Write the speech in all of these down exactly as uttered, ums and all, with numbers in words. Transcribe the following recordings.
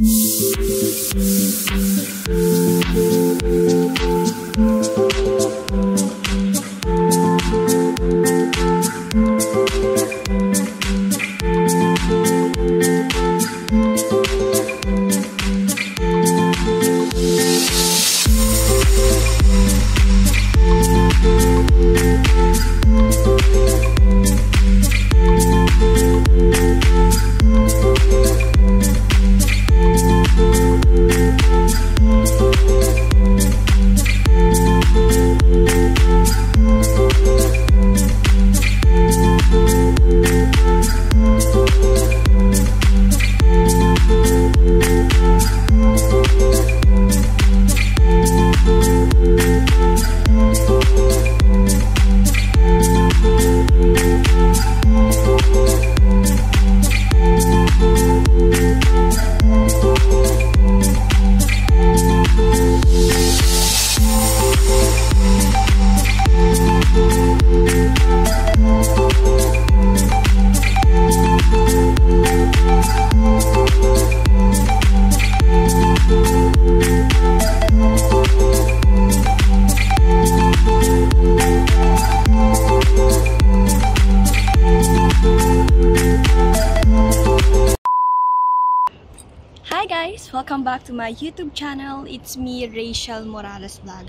Hi guys! Welcome back to my YouTube channel. It's me, Rachel Morales Vlog.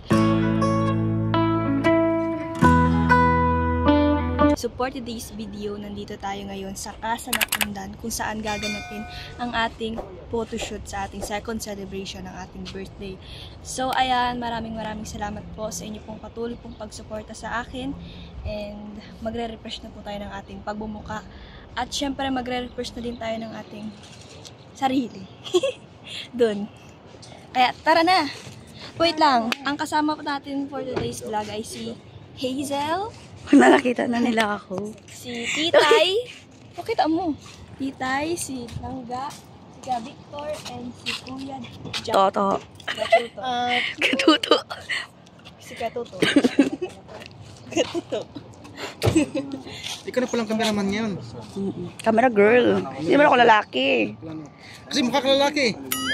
So for today's video, nandito tayo ngayon sa Casa Napundan kung saan gaganapin ang ating photoshoot sa ating second celebration ng ating birthday. So ayan, maraming maraming salamat po sa inyo pong patuloy pong pagsuporta sa akin. And magre-refresh na po tayo ng ating pagbumuka. At syempre magre-refresh na din tayo ng ating sarili. Doon. Kaya tara na. Wait lang. Ang kasama po natin for today's vlog ay si Hazel. Nakakita na nila ako. Si Titay. Pakita mo. Titay, si Langga, si Ka Victor, and si Kuya Jack. Toto. Katuto. Uh, Katuto. Si Katuto. Katuto. Ikaw na palang cameraman ngayon. Camera girl. Hindi naman ako lalaki. Kasi mukha ka lalaki.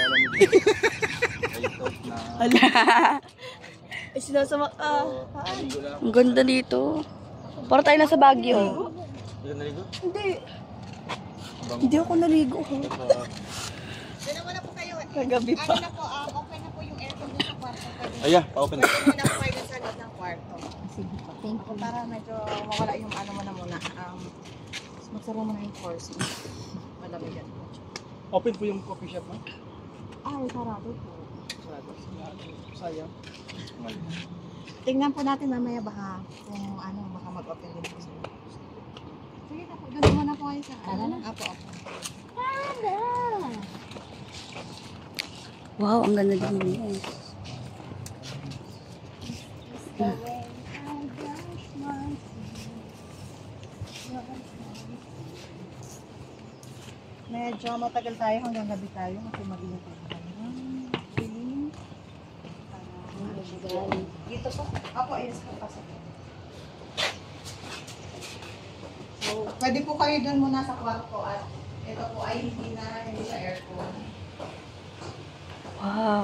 Ala. Ay, sinasama ka. Ang ganda dito. Para tayo nasa Baguio. Hindi. Hindi ako naligo. Doon naman na po kayo. Kagabi pa. Ano na po, um, open na po yung aircon doon sa kwarto. Aya, pa-open na. Pwede na po kayo sa loob ng kwarto. Thank you. Para medyo mawala yung ano mo na muna. Um, magsara mo na yung force. Malamig yan. Open po yung coffee shop mo? Ay, sarado po. Sarado. Sayang. Tingnan po natin mamaya baka kung ano, baka mag-open din po sila. Sige na po, doon muna po kayo sa ano. Apo, apo. Wow, ang ganda din. Medyo matagal tayo hanggang gabi tayo kasi mag-ingat tayo. Dito po? Ako, ayos ko pasok. So, pwede po kayo dun muna sa kwarto at ito po ay hindi na, hindi sa aircon. Wow.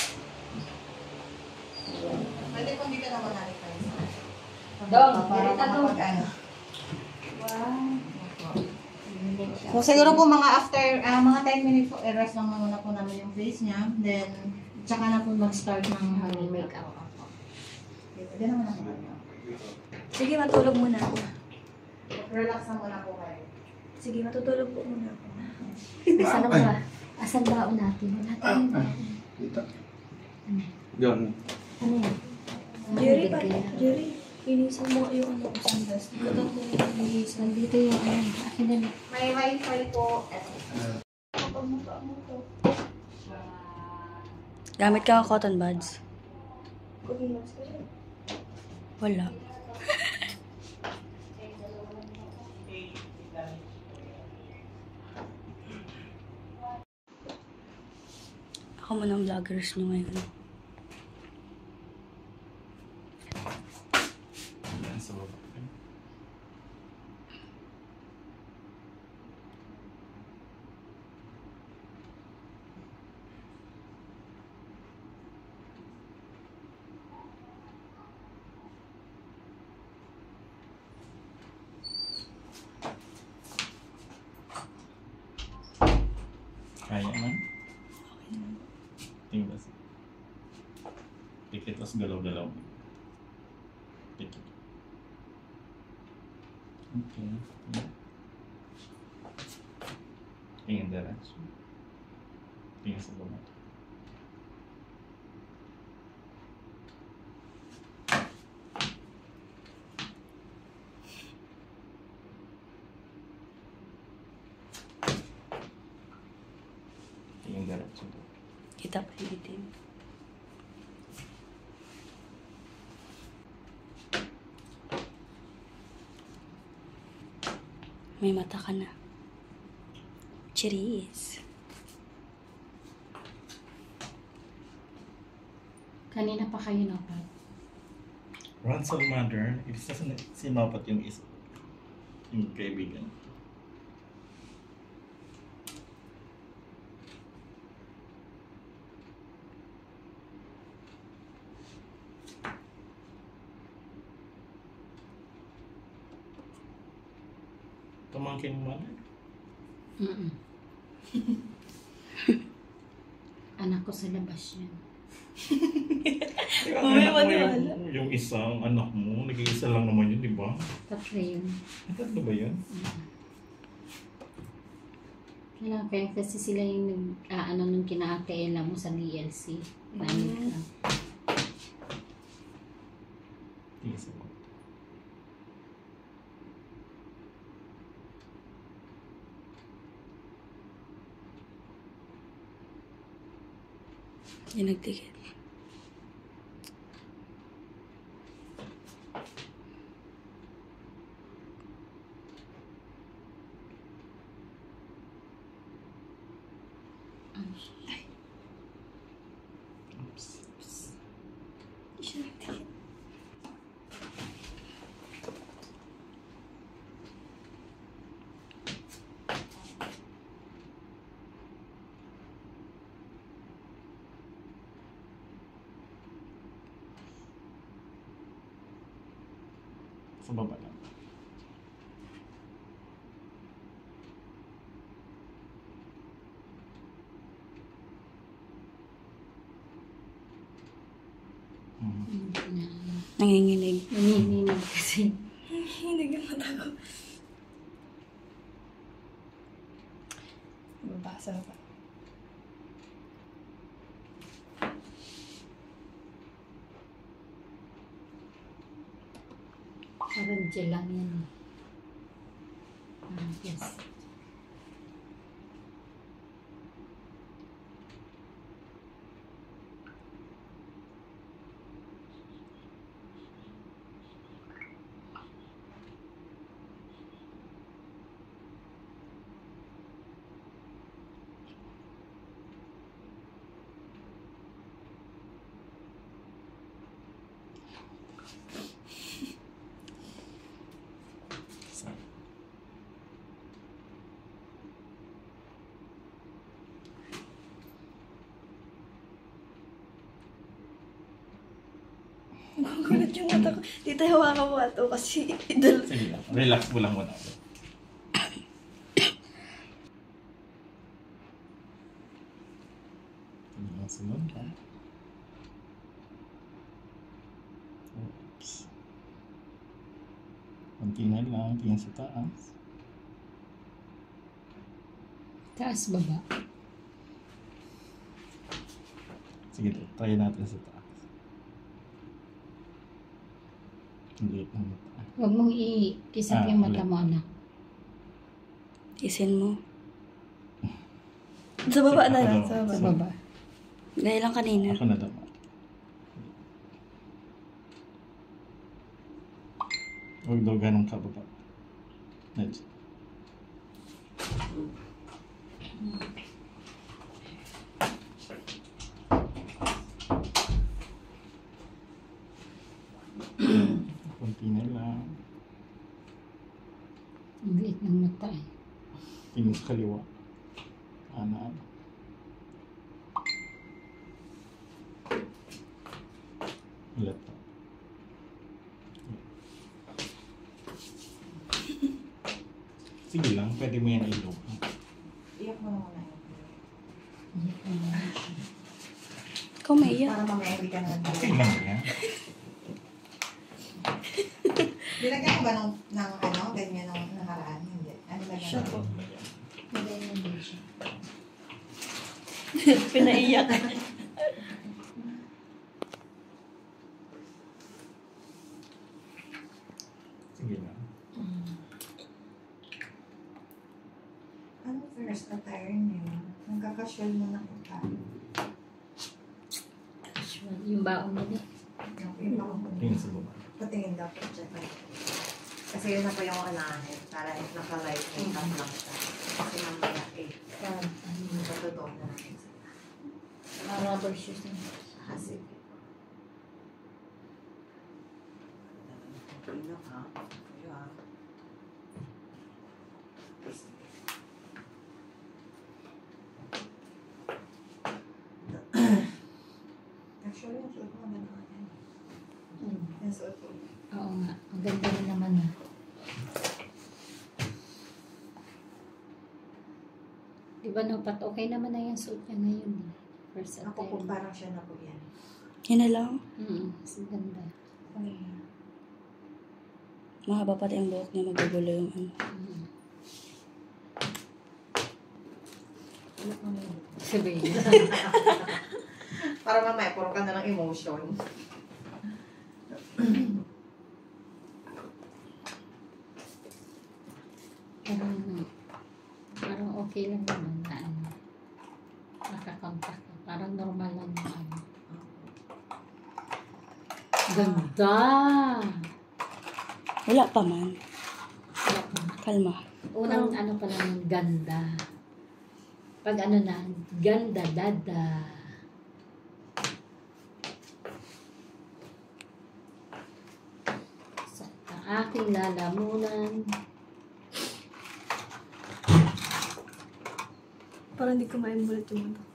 Pwede po dito naman natin kayo sa Dong, para dito, Dong. kapag ano. So, siguro po mga after, uh, mga ten minutes po, i-rest lang muna po namin yung face niya. Then, tsaka na po mag-start ng makeup. Pwede naman ako. Sige, matulog muna ako. Relax na muna po kayo. Sige, matutulog po muna ako. Asan ba? Asan ba natin? Wala tayong Kita. Diyan. ano yan? Jerry, pa, Jerry, linisan mo yung ano, sandas. Katat mo yung linisan. Nandito yung ano. Akin na. May wifi po. Kapag mukha mo to. Gamit ka ng cotton buds? Cooking mask ka rin. Wala. Ako muna ang vloggers nyo ngayon. naman? Tingin ba siya? Pikit tapos galaw-galaw. Pikit. Okay. Tingin diretso. Tingin sa baba. Tingin diretso. Kita pa yung itim. May mata ka na. Cheers. Kanina pa kayo napat. Ransom mother, ibig sabihin si Mapat yung isa. Yung kaibigan. Pamangkin mo na? Mm Anak ko sa labas yan. Yung, anak mo yung, yung isang anak mo, nag-iisa lang naman yun, di ba? Tatlo yun. Ay, tatlo ba yun? Kailangan kaya kasi sila yung nag, ah, ano nung kina-Ate Ella mo sa D L C. Panik ka. Isa ko. Yung nagtikit. Oops. Siya nagtikit. Sa baba lang. Hmm. Nanginginig. Nanginginig kasi. Hindi ka mata ko. Babasa pa. Parang gel lang yan. Ah, yes. Isa. Nagugulat yung mata ko. Tita, hawakan mo ito kasi idol. Sige lang. Relax mo lang muna. Tingnan ang sunod ha. Oops. Konti na lang. Tingnan sa taas. Taas baba. Sige, try natin sa taas. Hindi na mata. Huwag mong i-kisap Ah, yung mata ulit. mo, anak. Isin mo. Sa baba na Ako lang. daw. Sa Sa baba. baba. Dahil lang kanina. Ako na daw. Huwag daw ganun kababa. Medyo. Kunti na lang. Ang liit ng mata eh. Tingin sa kaliwa. Ana, ana. Ulit pa. Sige lang, pwede mo yan ilog. Iyak mo naman na. Ikaw may iyak. Para mamaya hindi ka na. Okay lang yan. Bilagyan ko ba ng, ng ano, ganyan nung nakaraan? Hindi. Ano ba Siya po. Ganyan din siya. Pinaiyak. Sige lang. Ano first attire niyo? Nagkakasual mo na po tayo. Sure. Yung baon nila. Yung iba ko. Tingin sa baba. Patingin daw po siya. Kasi yun na po yung unahin. Para naka-light makeup lang siya. Kasi mamaya eh. Patutong na natin sila. Mga rubber shoes na. Kasi. Pino ka. Kuya. Actually, yung suot mo na naman. Hmm. Yung suot ko. Oo nga. Ang ganda rin naman ah. Di ba no, pat okay naman na yung suit niya ngayon eh. First Ako po attire. parang siya na po yan. Yan na lang. Mm, mas ganda. Ay. Mahaba pati ang buhok niya, magugulo yung ano. Mm. Ano ko na yun? Sabihin. Para mamaya, puro ka na ng emotion. Parang, parang okay lang naman na ano. Nakakontak ka. Parang normal lang na ano. Ganda! Wala pa man. Wala pa. Kalma. Unang ano pa lang yung ganda. Pag ano na, ganda dada. Sa aking lalamunan. Parang hindi ko ma-emulate yung ano.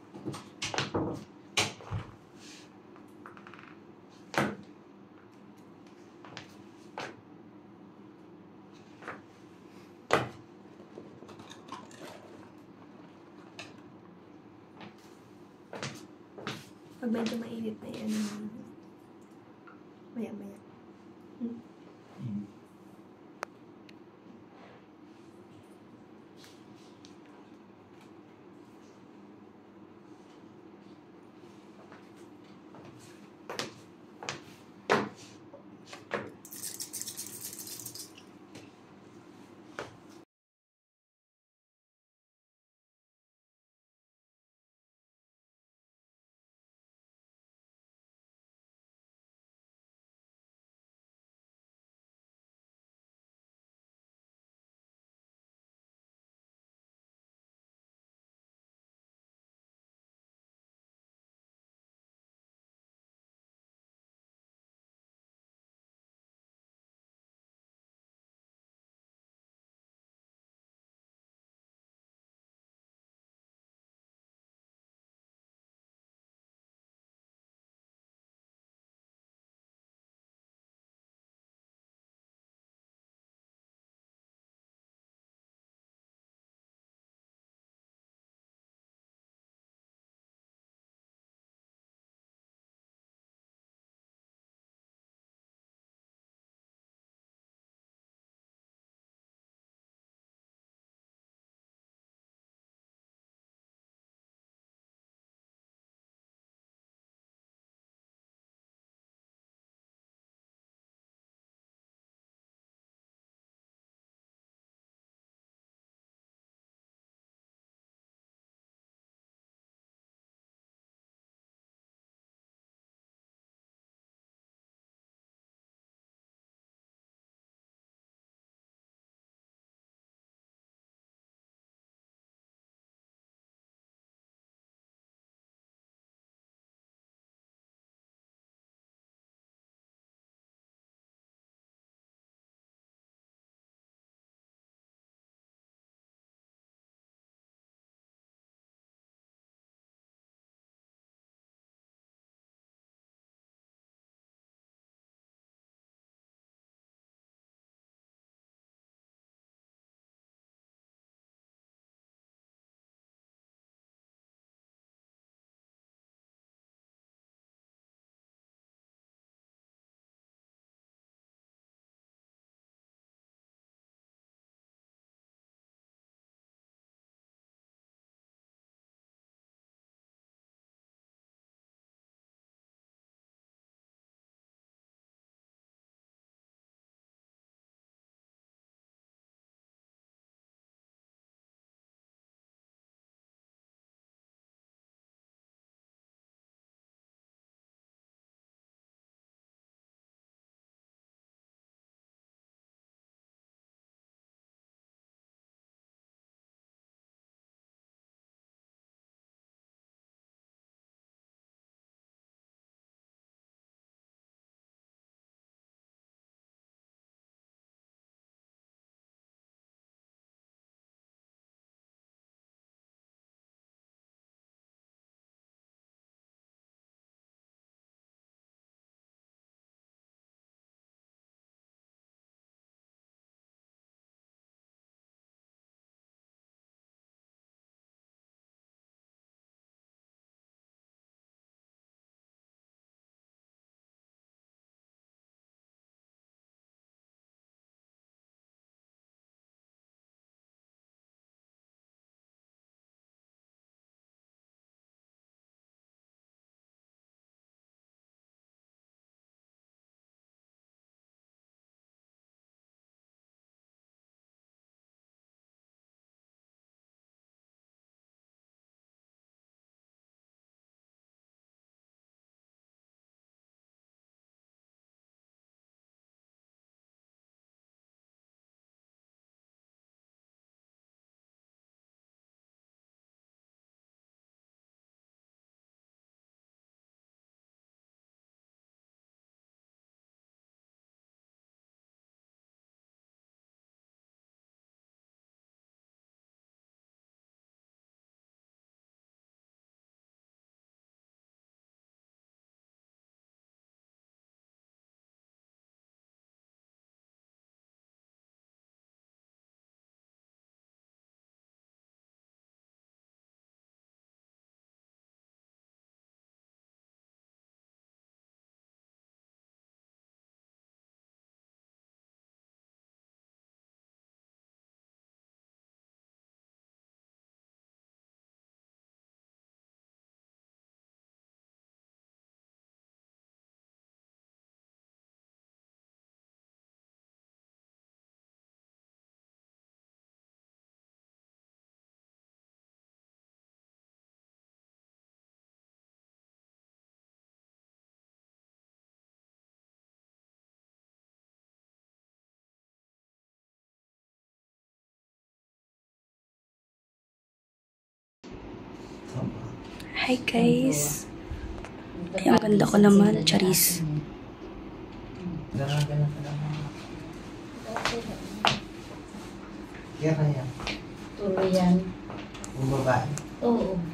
Pag medyo mainit na yan, maya-maya. Mm. Hi guys. Ay, ang ganda ko naman, Charis. Kaya kaya, Tuloy yan. bumaba. Oo.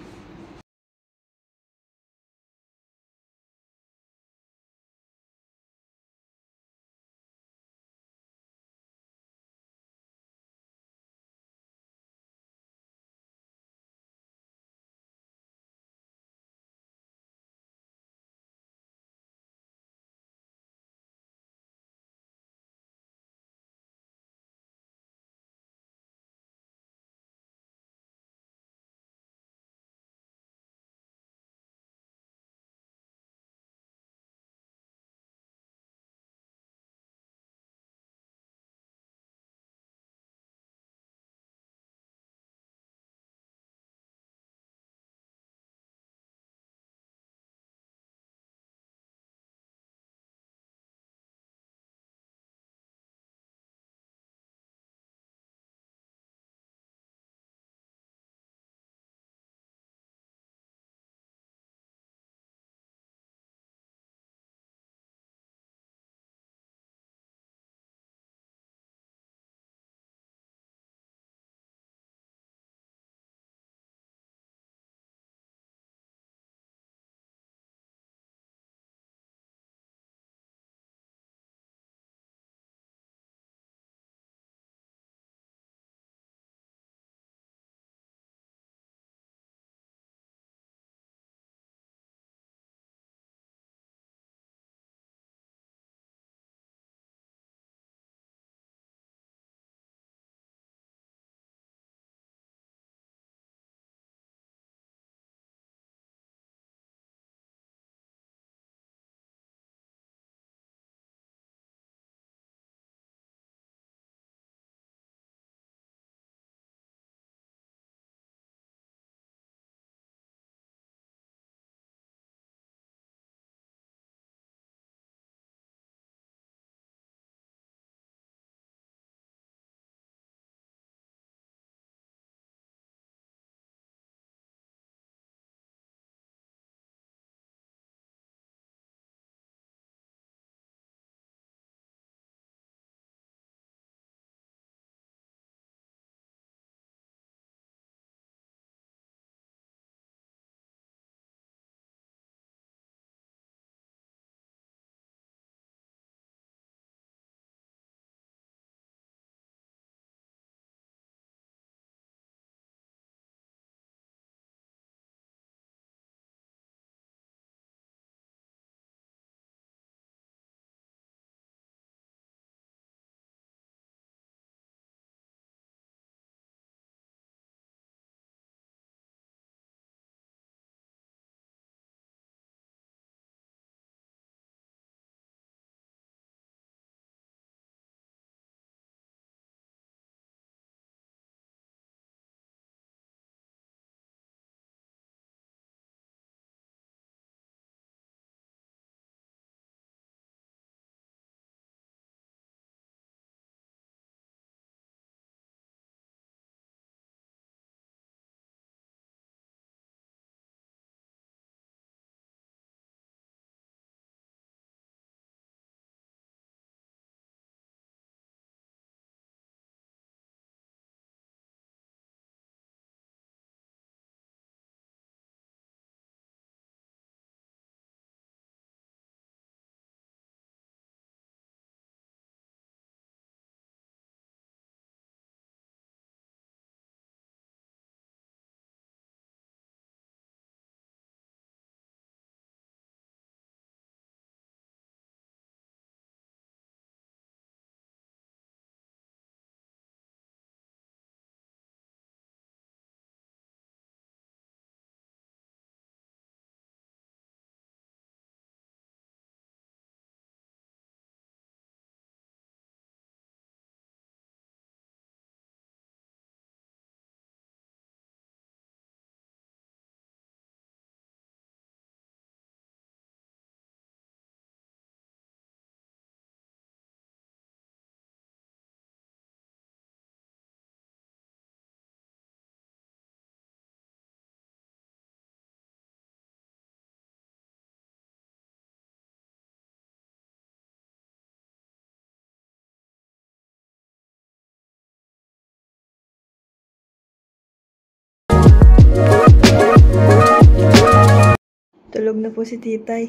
Tulog na po si Titay.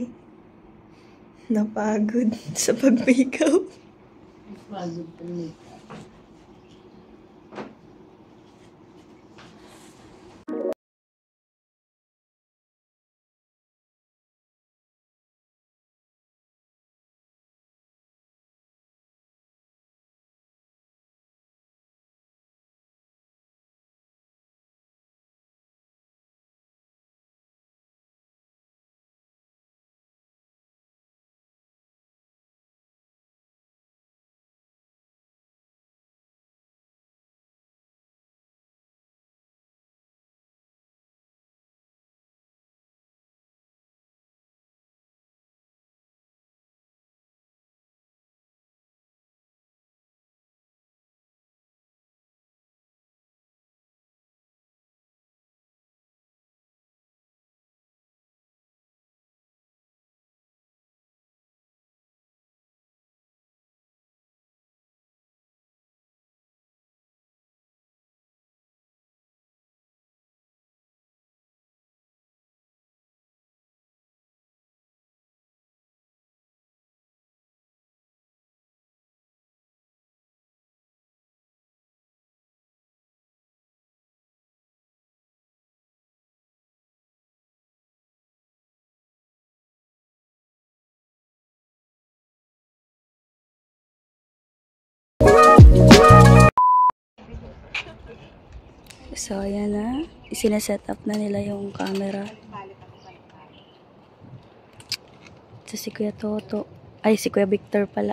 Napagod sa pag-makeup. Pagod pa niya. So, ayan na. Isinaset up na nila yung camera. Sa si Kuya Toto. Ay, si Kuya Victor pala.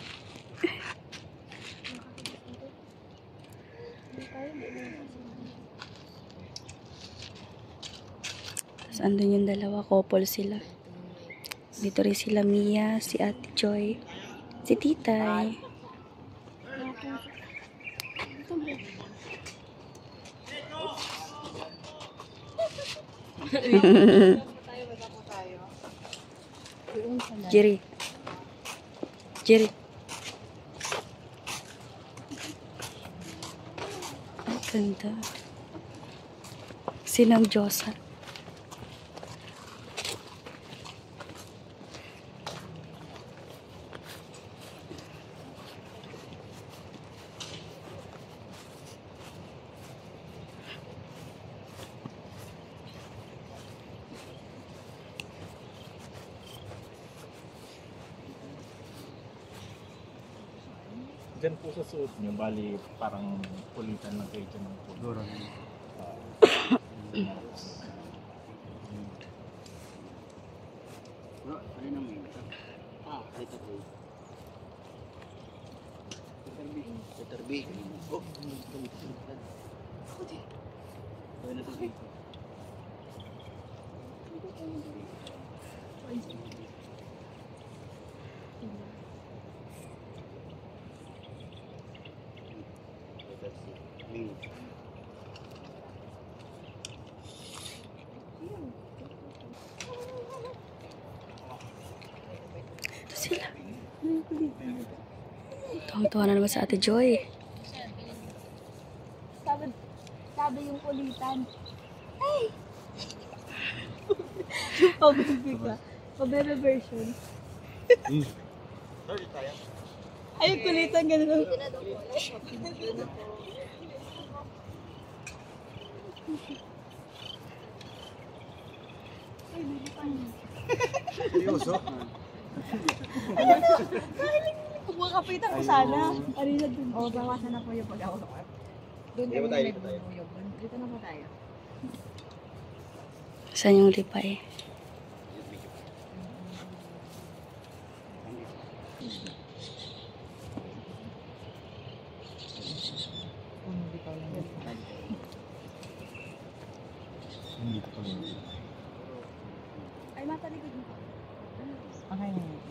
Tapos andun yung dalawa, couple sila. Dito rin sila Mia, si Ate Joy, si Titay. Jerry. Jerry. Ang ganda. Sinang Diyosa. Diyan po sa suot nyo, bali parang pulitan lang kayo dyan ng pulo. Ito sila. Tuwang-tuwa na naman sa Ate Joy. Sabi, sabi yung kulitan. Ay! Yung pabebe ka. Pabebe version. Ay, yung kulitan ganun. Seryoso? Kung makapitan ko sana. Arina dun. O, bawasan na po yung pag-awak. Doon Dito tayo, dito tayo. Dito na po tayo. Saan yung lipay? Hindi ko lang. Ay, matalikod mo. Okay na yun.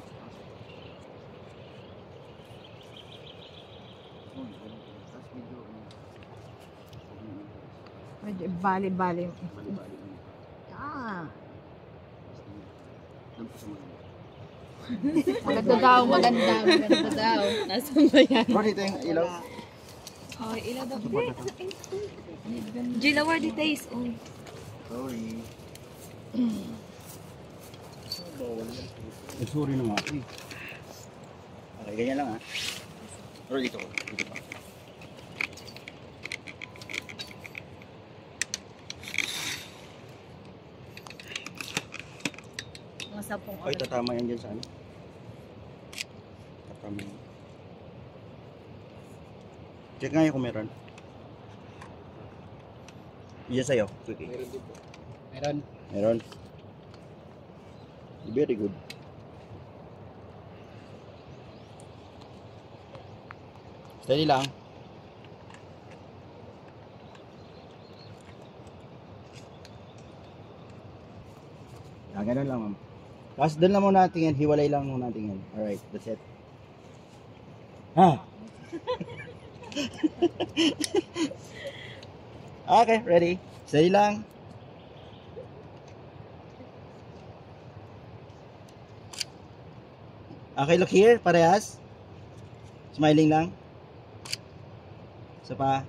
Medyo bali-bali. Ah. Maganda daw, maganda, maganda daw. Nasaan ba yan? Bro, dito yung ilaw. Oh, ilaw daw. Gila, where the taste? Oh. Sorry. Sorry na nga ako eh. Okay, ganyan lang ha. Pero dito ko. Dito pa. Mga sampung Ay, tatama yan dyan sa ano. Tatama yan. Check nga yun kung meron. Yan sa'yo. Okay. Meron din po. Meron. Meron. Very good. Steady lang. Ah, ganun lang, ma'am. Tapos doon lang muna tingin, hiwalay lang muna tingin. Alright, that's it. Ha? Okay, ready? Steady lang. Okay, look here, parehas. Smiling lang. Isa pa.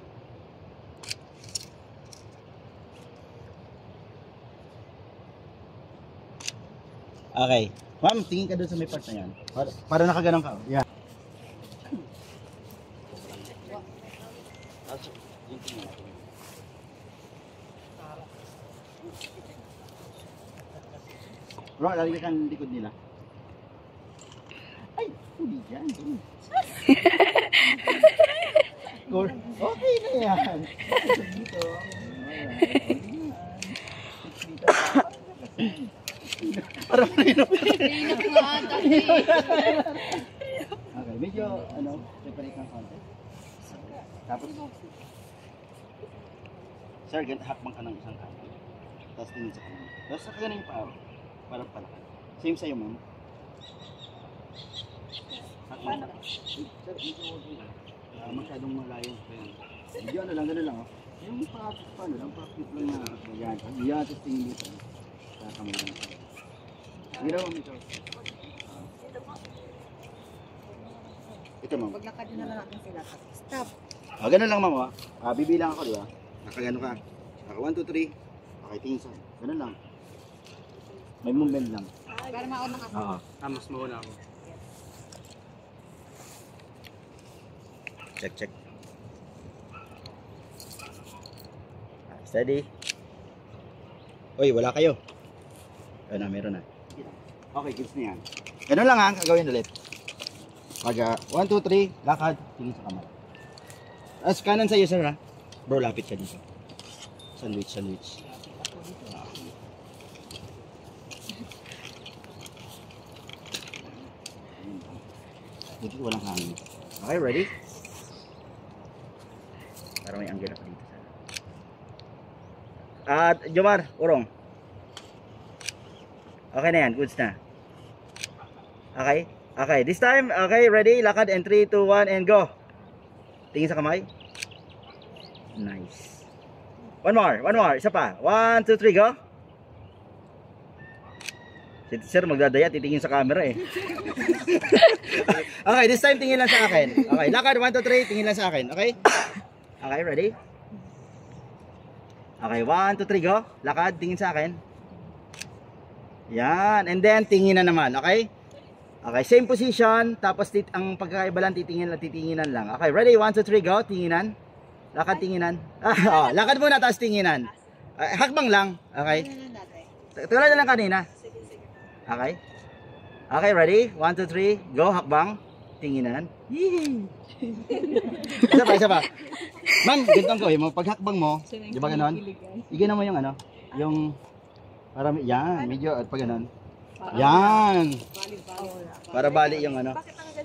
Okay. Ma'am, tingin ka doon sa may part na yan. Para, para nakaganon ka. Yeah. Bro, lalagyan ka ng likod nila. Ay, huli dyan. Okay na yan. Dito. Parang mainap. Mainap nga ata eh. Okay, medyo, ano, separate ng konti. Tapos, sir, hakbang ka ng isang kanan. Tapos tingin sa kanan. Tapos sa kanan yung paa. Parang palakad. Same sa'yo, ma'am. Hakbang ka. Sir, medyo, uh, masyadong malayo. Medyo ano lang, gano'n lang, oh. Yung practice pa, ano lang, practice lang na. Yan, yan, tapos tingin dito. Kakamera na. Mira mo, ito. Ito, ma'am. Paglakad na lang natin sila. Stop. Ah, ganun lang, ma'am. Ah, bibilang ako, di ba? Nakagano ka. Naka one, two, three. Okay, tingin sa. Ganun lang. May movement lang. Para maunang ako. Oo. Ah, mas mauna ako. Check, check. Ah, steady. Uy, wala kayo. Ayun na, meron na. Okay, kids na yan. Ganun lang ha, gagawin ulit. Pag uh, one, two, three, lakad, tingin sa kamay. As kanan sa'yo, sir ha. Bro, lapit ka dito. Sandwich, sandwich. Dito walang hangin. Okay, ready? Para may anggil ako dito. At uh, Jomar, urong. Okay na yan, goods na. Okay? Okay, this time, okay, ready? Lakad and three, two, one, and go. Tingin sa kamay. Nice. One more, one more, isa pa. one, two, three, go. Si sir magdadaya, titingin sa camera eh. Okay, this time tingin lang sa akin. Okay, lakad, one, two, three, tingin lang sa akin. Okay? Okay, ready? Okay, one, two, three, go. Lakad, tingin sa akin. Yan, and then tingin na naman, okay? Okay, same position, tapos tit ang pagkakaiba lang titingin lang, titinginan lang. Okay, ready? one, two, three, go. Tinginan. Lakad, tinginan. Ah, oh, lakad muna, tapos tinginan. Uh, hakbang lang, okay? Tulad na lang kanina. Okay? Okay, ready? one, two, three, go. Hakbang. Tinginan. Yee! Isa pa, isa pa. Ma'am, ganito ang gawin mo. Pag hakbang mo, di ba ganon? Igana mo yung ano, yung, para, yan, medyo, at pag ganon. Yan. Para bali yung ano.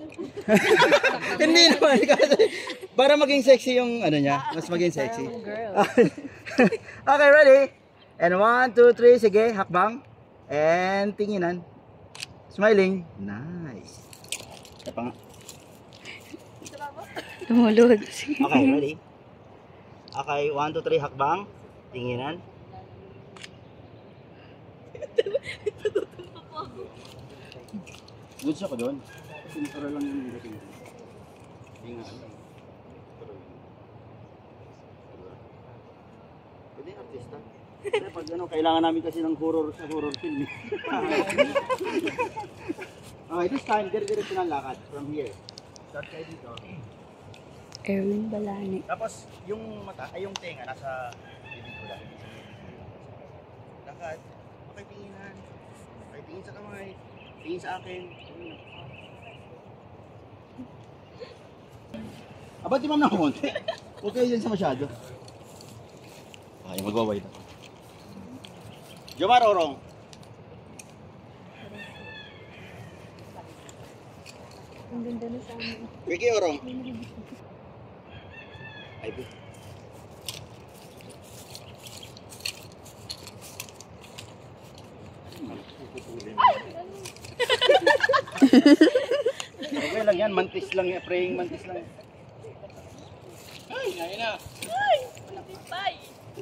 Hindi naman kasi para maging sexy yung ano niya, mas maging sexy. Okay, ready? And one, two, three, sige, hakbang. And tinginan. Smiling. Nice. Ito pa nga. Tumulod. Okay, ready? Okay, one, two, three, hakbang. Tinginan. Goods ako doon. Sinuturo lang yung dating. Hindi nga alam. Pwede artista. Kasi pag ano, kailangan namin kasi ng horror sa horror film. Okay, this time, dire-diretso ng lakad from here. Start kayo dito. Erwin Balani. Tapos, yung mata, ay yung tenga, nasa bibig ko lang. Lakad. Okay, tinginan. Okay, tingin sa kamay. Tingin sa akin. Aba, di ma'am na konti. Huwag kayo dyan sa masyado. Okay, magwaway na. Jomar Orong. Ang ganda na sa amin. Ricky Orong. Ay, bu. Okay lang yan, mantis lang yan, praying mantis lang. Ay, ngayon na. Ay! Bye!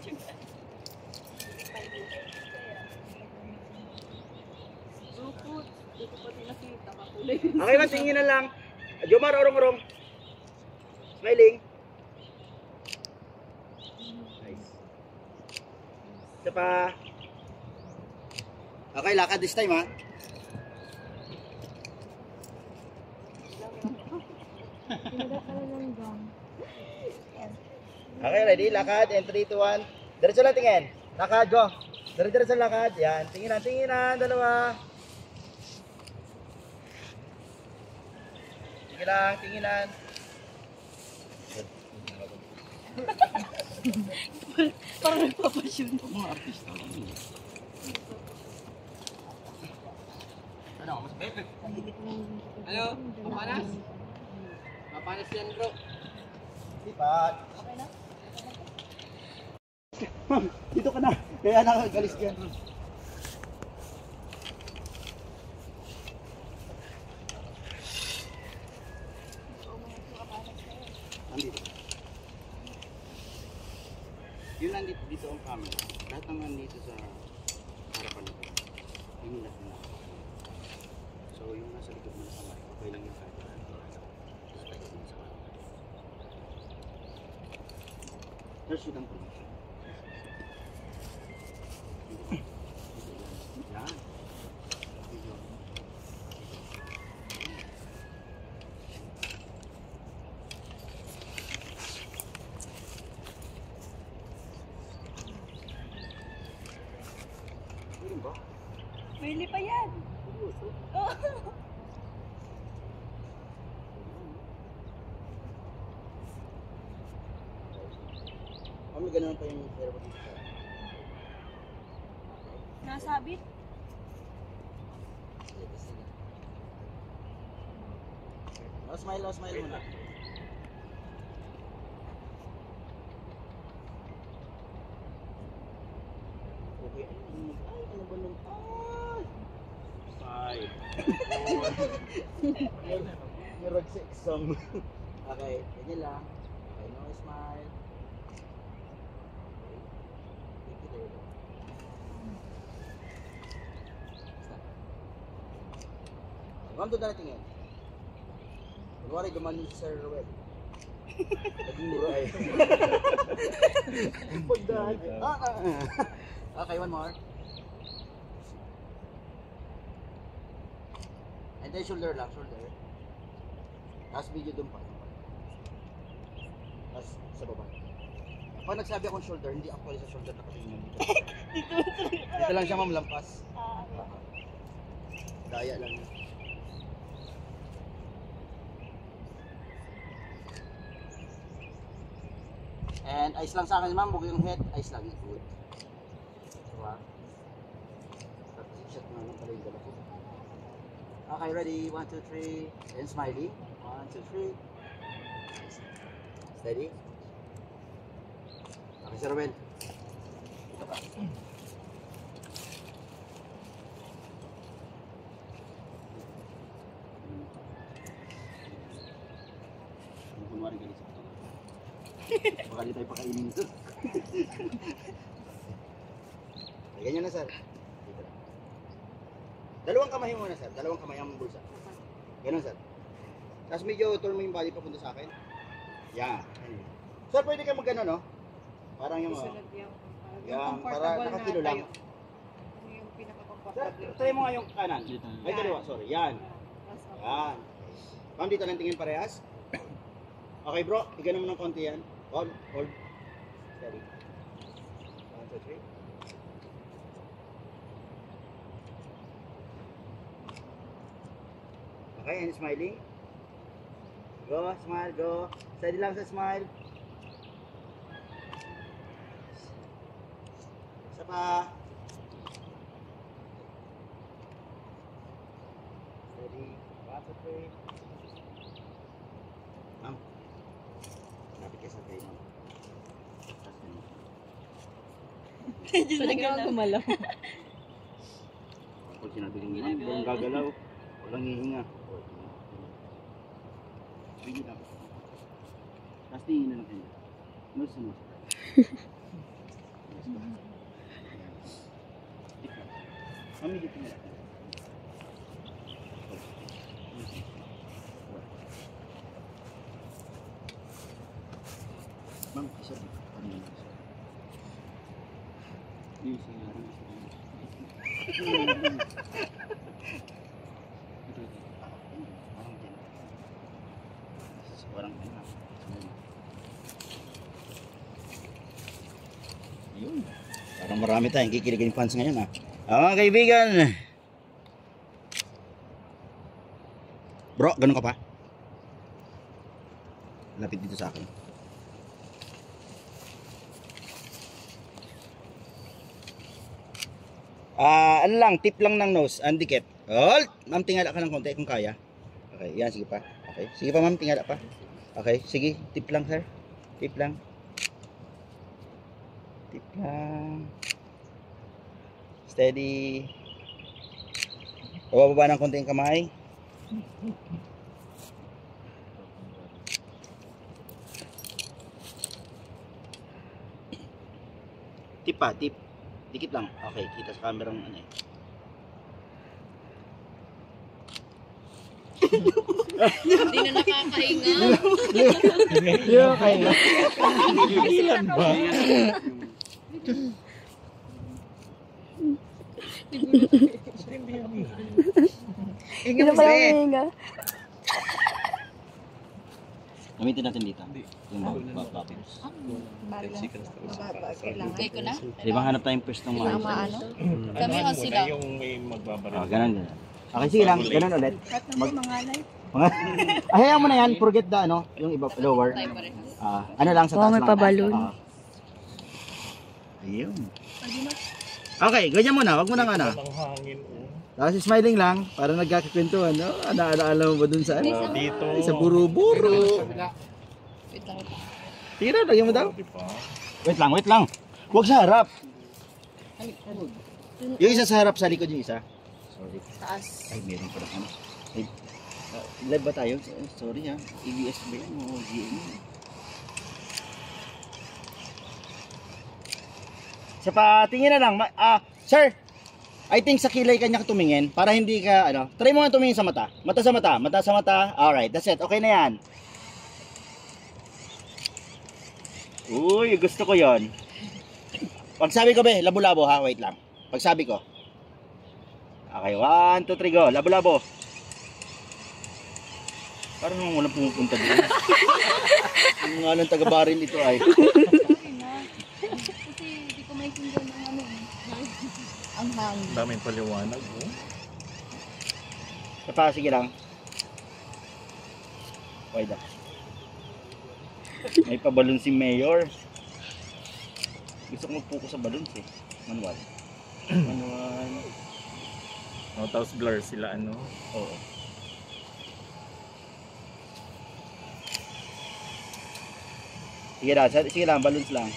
Lupot. Dito pa din nakita kakulay. Okay man, tingin na lang. Jomar Orong-Orong. Smiling. Nice. Isa pa. Okay, lakad this time ha. Okay, ready? Lakad. And three, two, one. Diretso lang tingin. Lakad, go. Diretso lang lakad. Yan. Tinginan, tinginan. Dalawa. Sige lang, tinginan. Parang nagpapasyon. Mga artista. Ano, mas bebe. Ano? Mapanas? Mapanas yan bro. Sipat. Okay na? Ma'am, dito ka na. Kaya nakagalis dyan. Nandito. Yun nandito dito ang camera. Lahat ng nandito sa harapan nito. Yung lahat na. So yung nasa likod mo na sa mic, okay lang yung camera. There's shoot ang production. Yan. Meron ba? May lipa yan. Oh. Oh, may ganun pa yung airport dito. Nasabit. Oh, smile, oh, smile muna. Okay. Ay, ano ba nung... Ay! Five. Meron sa exam. Okay, ganyan lang. Okay, no smile. Ma'am, doon na tingin. Kunwari, gumanin si Sir Ruel. Naging mura eh. Pagdahan. Ah, ah, ah. Okay, one more. And then shoulder lang, shoulder. Tapos video doon pa. Tapos sa baba. Pag nagsabi akong shoulder, hindi actually sa shoulder nakatingin dito. Dito lang siya, ma'am, lampas. Daya lang yun. And ice lang sa akin, ma'am. Huwag yung head. Ice lang. Good. Diba? Shot na lang pala yung dala ko. Okay, ready? One, two, three. And smiley. One, two, three. Steady. Okay, Sir Ruel. Ito ka. Ano kunwari ganit sa ito? Baka di tayo pakainin ito. Okay, ganyan na, sir. Dito lang. Dalawang kamay muna, sir. Dalawang kamay ang bulsa. Ganun, sir. Tapos medyo turn mo yung body papunta sa akin. Yan. Sir, pwede kayo mag-ano, no? Parang yung... Uh, Yan, para nakakilo lang. Yung Sir, pinaka-comfortable. try mo nga yung kanan. Ay, kaliwa, sorry. Yan. Yan. Ma'am, dito lang tingin parehas. Okay bro, igano mo ng konti yan. Hold, hold. Steady. One, two, three. Okay, and smiling. Go, smile, go. Steady lang sa smile. Isa pa. Steady. One, two, three. Ma'am. Lapit ka sa tayo, ma'am. Talaga gumalaw. Pag sinabi kong ma'am, walang gagalaw. Walang hihinga. Sige lang. Tapos tingin na lang kayo. Nose to nose. Mami, dito na lang. Ma'am, isa dito. Ano yun? Yung isa nga rin. Parang ano. Ayun. Parang marami tayong kikiligin fans ngayon ah. Ah, mga kaibigan. Bro, ganun ka pa? Lapit dito sa akin. Ah, ano lang, tip lang ng nose, ang dikit. Hold! Ma'am, tingala ka ng konti kung kaya. Okay, yan, sige pa. Okay, sige pa ma'am, tingala pa. Okay, sige, tip lang sir. Tip lang. Tip lang. Steady. Bababa ng konti yung kamay. Tip pa, tip. Dikit lang. Okay, kita sa camera ng ano eh. Hindi na nakakainga. Yung kaya. Ilan ba? Hindi na pala kainga. Gamitin natin dito. Yung bababos. Okay ko na? Di ba hanap tayong first ng mga Ano? Kami o sila? Yung may magbabaril. Ah, ganun ganun. Okay, sige lang. Ganun ulit. Cut na po mga live. Ay, hayaan mo na yan. Forget the ano, yung iba lower. Ah, ano lang sa Oo, taas may lang. pabalon. Ah. Ayun. Okay, ganyan mo na. Wag mo na nga na. Ang hangin. oh. Tapos smiling lang para nagkakikwentuhan. No? Ano, ano, alam mo ba dun sa ano? Dito. Sa buro-buro. Wait lang. Tira, lagyan mo daw. Di ba? Wait lang, wait lang. Huwag sa harap. Yung isa sa harap, sa likod yung isa. Sorry. Taas. Ay, meron pa ano. Ay, uh, live ba tayo? Sorry ha. A B S ba yan? O G M? Sa patingin na lang. Ma- ah, sir! I think sa kilay kanya ka tumingin para hindi ka, ano, try mo nga tumingin sa mata. Mata sa mata, mata sa mata. Alright, that's it. Okay na yan. Uy, gusto ko yon. Pag sabi ko be, labo-labo ha, wait lang. Pag sabi ko. Okay, one, two, three, go. Labo-labo. Parang naman walang pumupunta doon. Yung nga ng taga-baril ito ay. Sorry na. Kasi hindi ko maintindihan ng ano. Ang hangin. Daming paliwanag. Oh. Sapa, sige lang. Okay da. May pabalon si Mayor. Gusto ko mag-focus sa balons eh. Manual. Manual. Oh, tapos blur sila ano. Oo. Sige lang, sige lang, balloons lang.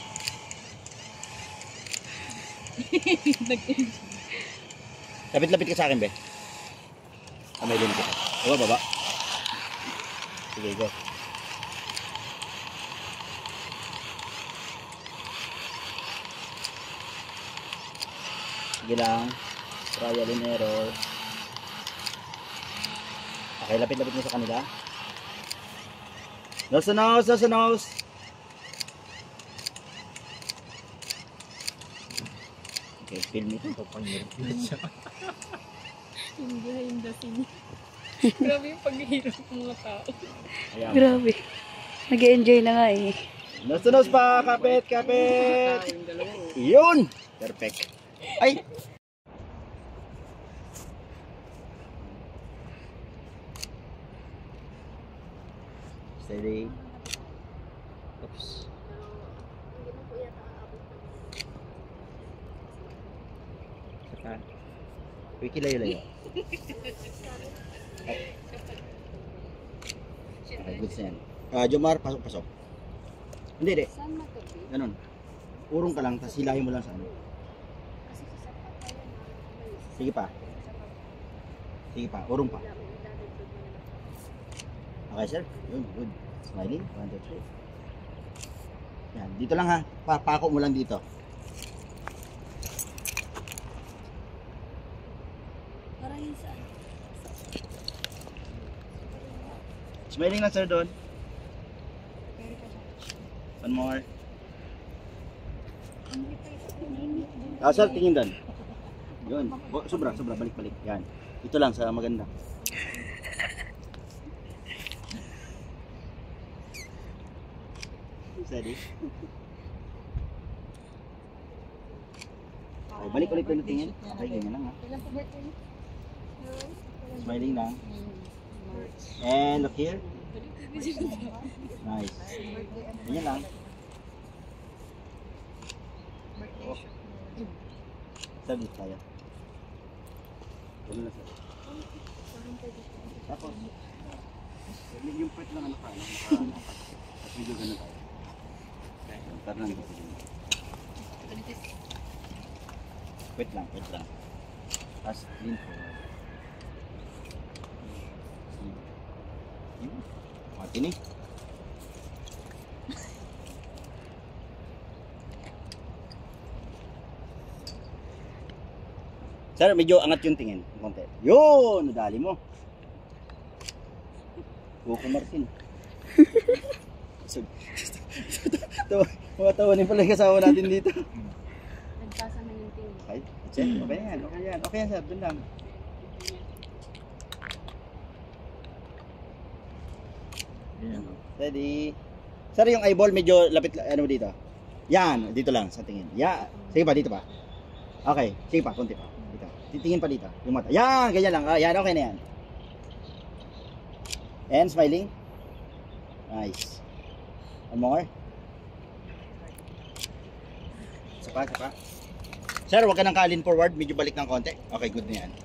Lapit-lapit ka sa akin, be. Ah, may limit ka. Baba, baba. Sige, go. Sige lang. Trial and error. Okay, lapit-lapit mo sa kanila. Nose to nose, nose to nose. Film ito, papangirap siya. Yung behind the scene. Grabe yung paghihirap ng mga tao. Ayan. Grabe. Nag-enjoy na nga eh. Nos-nos pa, kapit, kapit. Yun. Perfect. Ay. Steady. Oops. Saka. Wiki layo-layo. Okay, good na yan. Ah, Jomar, pasok-pasok. Hindi, hindi. Ganun. Urong ka lang, tapos hilahin mo lang sa ano. Sige pa. Sige pa, urong pa. Okay, sir. Yun, good. Smiling. One, two, three. Yan, dito lang ha. Papako mo lang dito. Parang yun saan? Smiling lang, sir, doon. One more. Ah, sir, tingin doon. Yun. Oh, sobra, sobra. Balik-balik. Yan. Ito lang sa maganda. Steady. Okay, balik ulit ulit tingin. Okay, ganyan lang ha. Smiling lang. And look here. Nice. Ganyan lang. Oh. Sir, dito tayo. Ganun na sir. Tapos, yung part lang ano pa, ano pa, tapos medyo ganun tayo. Tara lang dito. Wait lang, wait lang. Tapos, lean forward. Yun. Mati ni. Sir, medyo angat yung tingin. Konti. Yun! Nadali mo. Coco Martin. So, Tumatawanin pala yung kasama natin dito. Nagpasa na yung tingin. Okay. Check. Okay yan. Okay yan. Okay yan, sir. Doon lang. Ayan. Steady. Sir, yung eyeball medyo lapit, ano dito? Yan. Dito lang sa tingin. Yan. Sige pa, dito pa. Okay. Sige pa, konti pa. Dito. Titingin pa dito. Yung mata. Yan. Ganyan lang. Ah, yan. Okay na yan. And smiling. Nice. One more. Isa pa, isa pa. Sir, huwag ka nang kalin forward. Medyo balik ng konti. Okay, good na yan.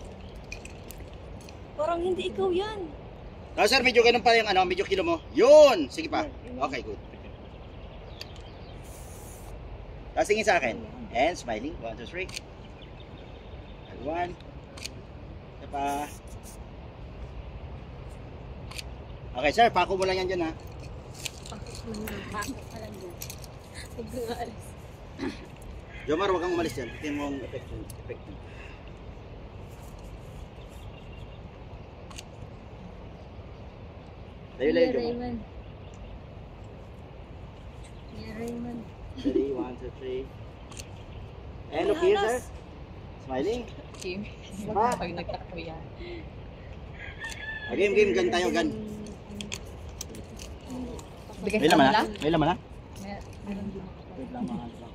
Parang hindi ikaw yan. Ah, sir, medyo ganun pa yung ano, medyo kilo mo. Yun! Sige pa. Okay, good. Tapos tingin sa akin. And smiling. One, two, three. And one. Isa pa. Okay, sir. Pako mo lang yan dyan, ha. Huwag ka nga alis. Jomar, huwag kang umalis dyan. Tingin mo ang effect yun. Effect yun. Layo-layo, Jomar. Yeah, Raymond. Ready, one, two, three. And look here, sir. Smiling. Pa. Pag nagtakbo yan. Ah, game, game. Gan tayo, gan. May laman na? May laman na? Wait lang, mga ano lang.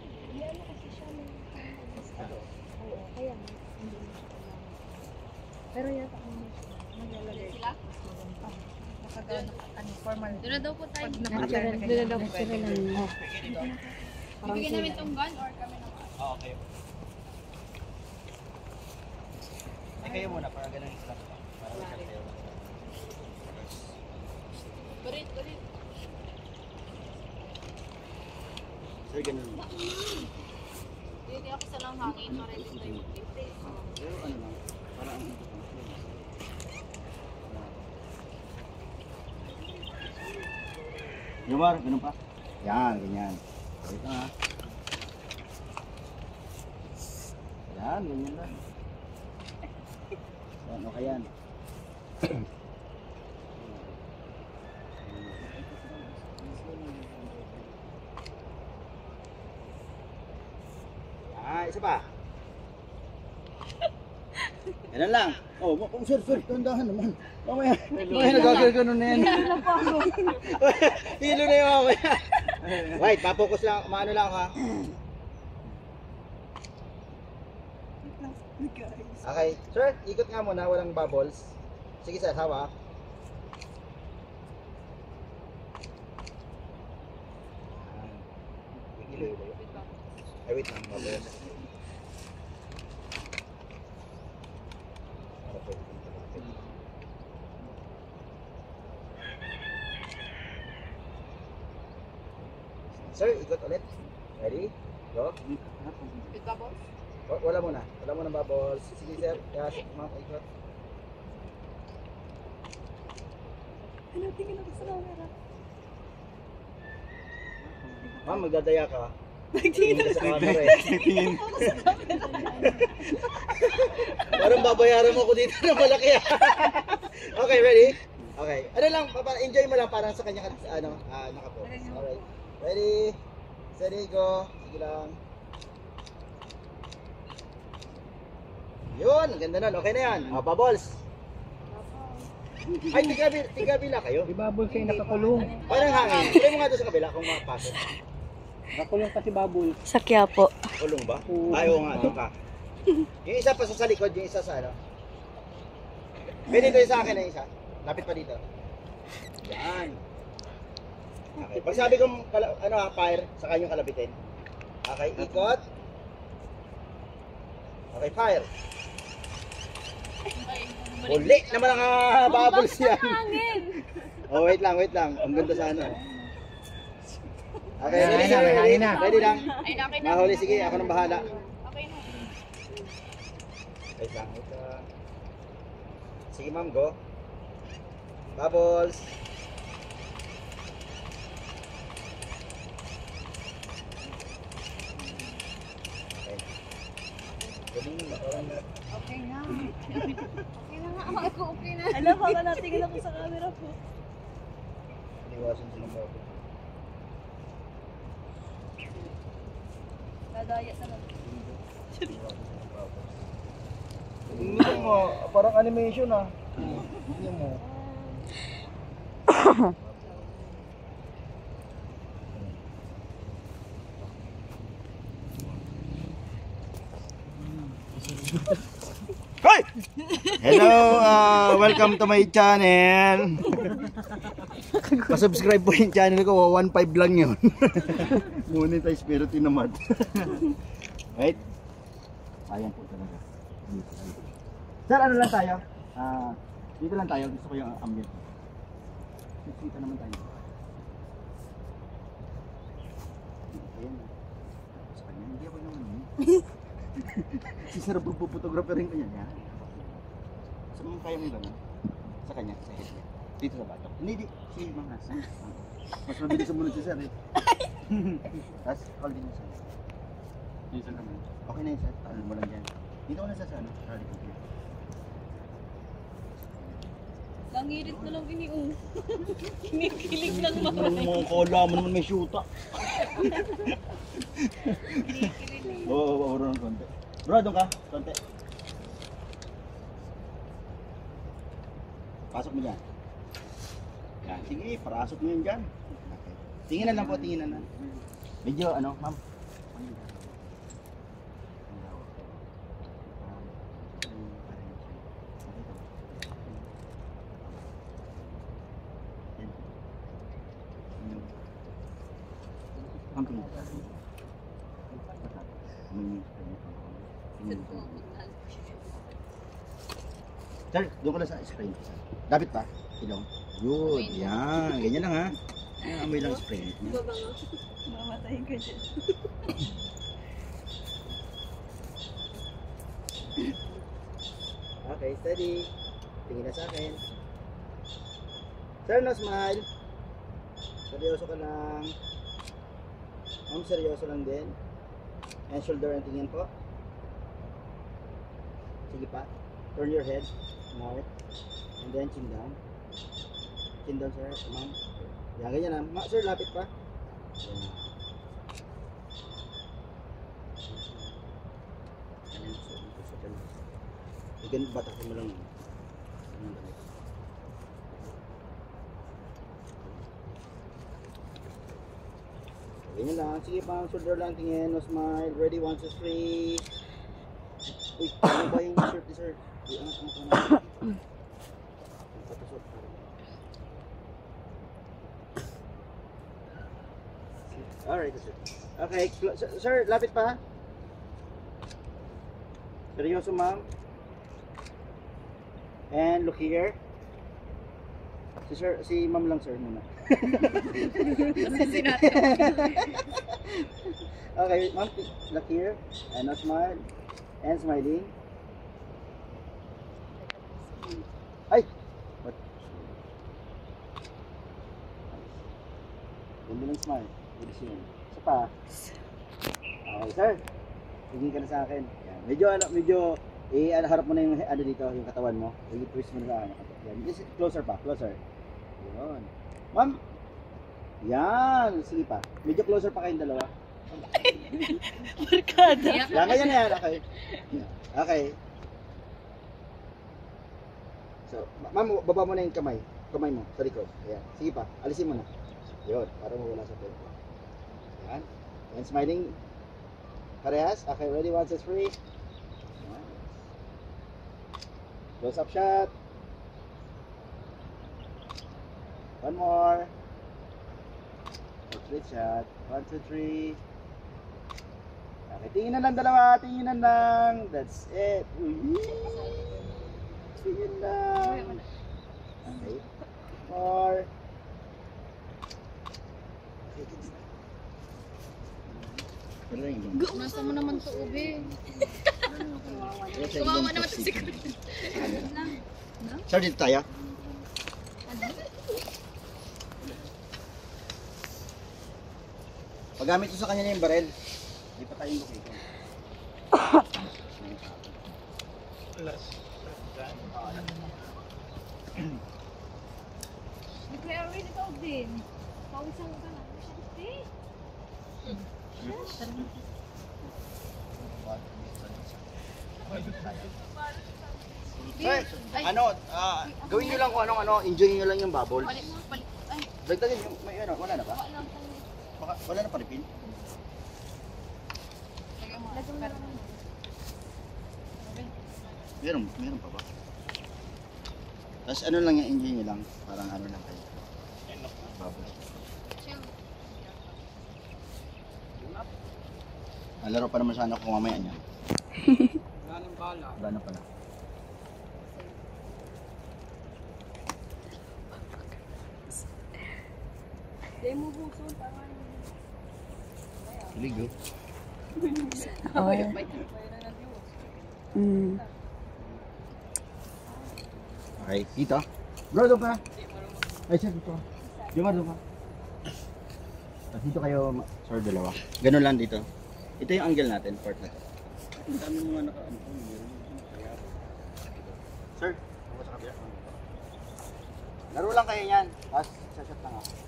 Pero yata maglalagay sila? Nakagawa na ano, formal. Doon na daw po tayo. Doon na daw po sila lang. Bibigyan namin itong gun or kami naman? Oo, kayo. Ay, kayo muna para ganun yung slap. Para wala kayo. Barit, barit. Sir, ganun. Hindi ako sa lang hangin. Maready tayo mag-tinte. Pero ano lang, para ang ito. Jomar, ganun pa. Yan, ganyan. Wait lang ha. Yan, ganyan lang. Yan, okay yan. Ah, isa pa. Ganun lang. Oh, oh sir, sir, tandahan naman. Mamaya, mamaya nagagano na yan. Hilo na yung mamaya. Wait, papokus lang, maano lang ha. Okay, sir, ikot nga muna, walang bubbles. Sige sir, hawak. Ay, wait lang, bubbles. Sir, ikot ulit. Ready? Go. With bubbles? W- Wala muna. Wala muna bubbles. Sige sir. Yes, ma'am, ikot. Ano, tingin ako sa camera. Ma'am, magdadaya ka. Tingin ka sa camera eh. Parang babayaran mo ko dito na malaki ah. Okay, ready? Okay. Ano lang, pa- enjoy mo lang parang sa kanya ka- ano, ah, nakapost. Alright. Ready? Steady, go. Sige lang. Yun, ang ganda nun. Okay na yan. Ah, bubbles. Ay, tigabi, tigabila kayo. Di bubbles kayo nakakulong. Parang hangin. Tuloy mo nga doon sa kabila kung makapasok. Nakakulong kasi bubbles. Sa Quiapo. Kulong ba? Ayaw nga, doon ka. Yung isa pa sa likod, yung isa sa ano. Pwede ito yung sa akin na isa. Lapit pa dito. Yan. Okay. Pag sabi kong kala- ano ha, fire, saka yung kalabitin. Okay, ikot. Okay, fire. Uli naman ang ah, bubbles yan. Oh, wait lang, wait lang. Ang ganda sa ano. Okay, ready sir, ready? Ready lang. Mahuli, sige, ako nang bahala. Wait lang, wait lang. Sige ma'am, go. Bubbles. Okay. Galing mo, parang na. Okay na. Okay na nga. Ako okay na. Alam ko ka na, tingin ako sa camera po. Iniwasan silang bubbles. Dadaya na lang. Tingnan mo, parang animation ah. Tingnan mo. Hoy! Hello, uh, welcome to my channel. Pa-subscribe po yung channel ko, one five lang yun. Monetize pero tinamad. Right? Ayan po talaga. Sir, ano lang tayo? Ah, dito lang tayo. Gusto ko yung ambient. Dito naman tayo. Ayan. Sa kanya, hindi ako naman yun. Si Sir, photographer rin ko yan. Yan. Saan mo kaya mo gano'n? Sa kanya, sa head niya. Dito sa batok. Hindi, di. Si Mang Hasan. Mas mabilis sumunod si Sir eh. Tapos, call din niya Sir. Dito naman. Okay na yun Sir. Tagal mo lang dyan. Dito ko na sa ano? Rally computer. Langirit na lang ini oh. Kinikilig lang mga. Anong mga kala mo naman may shoota? Oo, oo, oo, oo, konti. Bro, doon ka, konti. Pasok mo dyan. Yan, sige, parasok mo yun dyan. Okay. Tinginan lang po, tinginan lang. Medyo, ano, ma'am. Camping. Sir, doon ko lang sa spray. Dapat pa? Ilong. Good. Yan. Ganyan lang ha. Yan, amoy lang spray. Yan. Mamatayin ka dyan. Okay, steady. Tingin na sa akin. Sir, no smile. Seryoso ka lang. Ma'am, seryoso lang din. And shoulder and tingin po. Sige pa. Turn your head. Now. And then chin down. Chin down, sir. Ma'am. Yan, ganyan na. Ma, sir, lapit pa. Yan. Ganun, batakin mo lang yun. Ganyan lang. Sige pa, shoulder lang tingin. No smile. Ready, one, two, three. Uy, ano ba yung shirt ni sir? Uy, anak mo ka na. Patusok. Alright, sir. Okay, sir, sir, lapit pa. Seryoso, ma'am. And look here. Si sir, si ma'am lang sir muna. Okay, ma'am, look here. And now smile. And smiling. Ay! What? Ganda ng smile. Good siya. Isa pa. Okay, sir. Tingin ka na sa akin. Yan. Medyo, ano, medyo, eh, ano, harap mo na yung, ano dito, yung katawan mo. I-twist mo na sa akin. Yan. Just closer pa, closer. Yun. Ma'am. Yan. Sige pa. Medyo closer pa kayong dalawa. Barkada. Yan, ganyan na yan. Okay. Yan. Okay. So, ma- ma'am, baba mo na yung kamay. Kamay mo, sa likod. Ayan. Sige pa. Alisin mo na. Yun. Para mawala sa pwede. Yan. And smiling. Parehas. Okay, ready? One, two, three. Yan. Close up shot. One more. Portrait shot. One, two, three. Okay, tinginan lang dalawa. Tinginan lang. That's it. Uy. Tingin lang. Okay. Four. Nasa mo naman to, Ube. Kumawa naman sa sikot. Sir, dito tayo. Paggamit ko sa kanya na yung barel. Hindi pa tayong location. Kaya rin ikaw din. Pawisan ka na. Sir, ano, ah, gawin nyo lang kung anong ano, enjoy nyo lang yung bubble. Dagdagan yung, may ano, wala na ba? Baka, wala na pa refill? Meron, meron pa ba? Tapos ano lang yung enjoy nyo lang, parang ano lang kayo. Bubble. Ah, laro pa naman sana kung mamaya niya. Wala nang bala. Wala na pala. Demo buso, tama. Kilig oh. Or, mm, Okay, dito. Bro, doon ka. Ay, sir, dito. Jomar, doon ka. Tapos dito kayo, ma- sir, dalawa. Ganun lang dito. Ito yung angle natin, part na to. Ang dami mga naka, ano, ano, meron. Sir, ako sa kabila. Laro lang kayo yan. Tapos, sasat lang ako.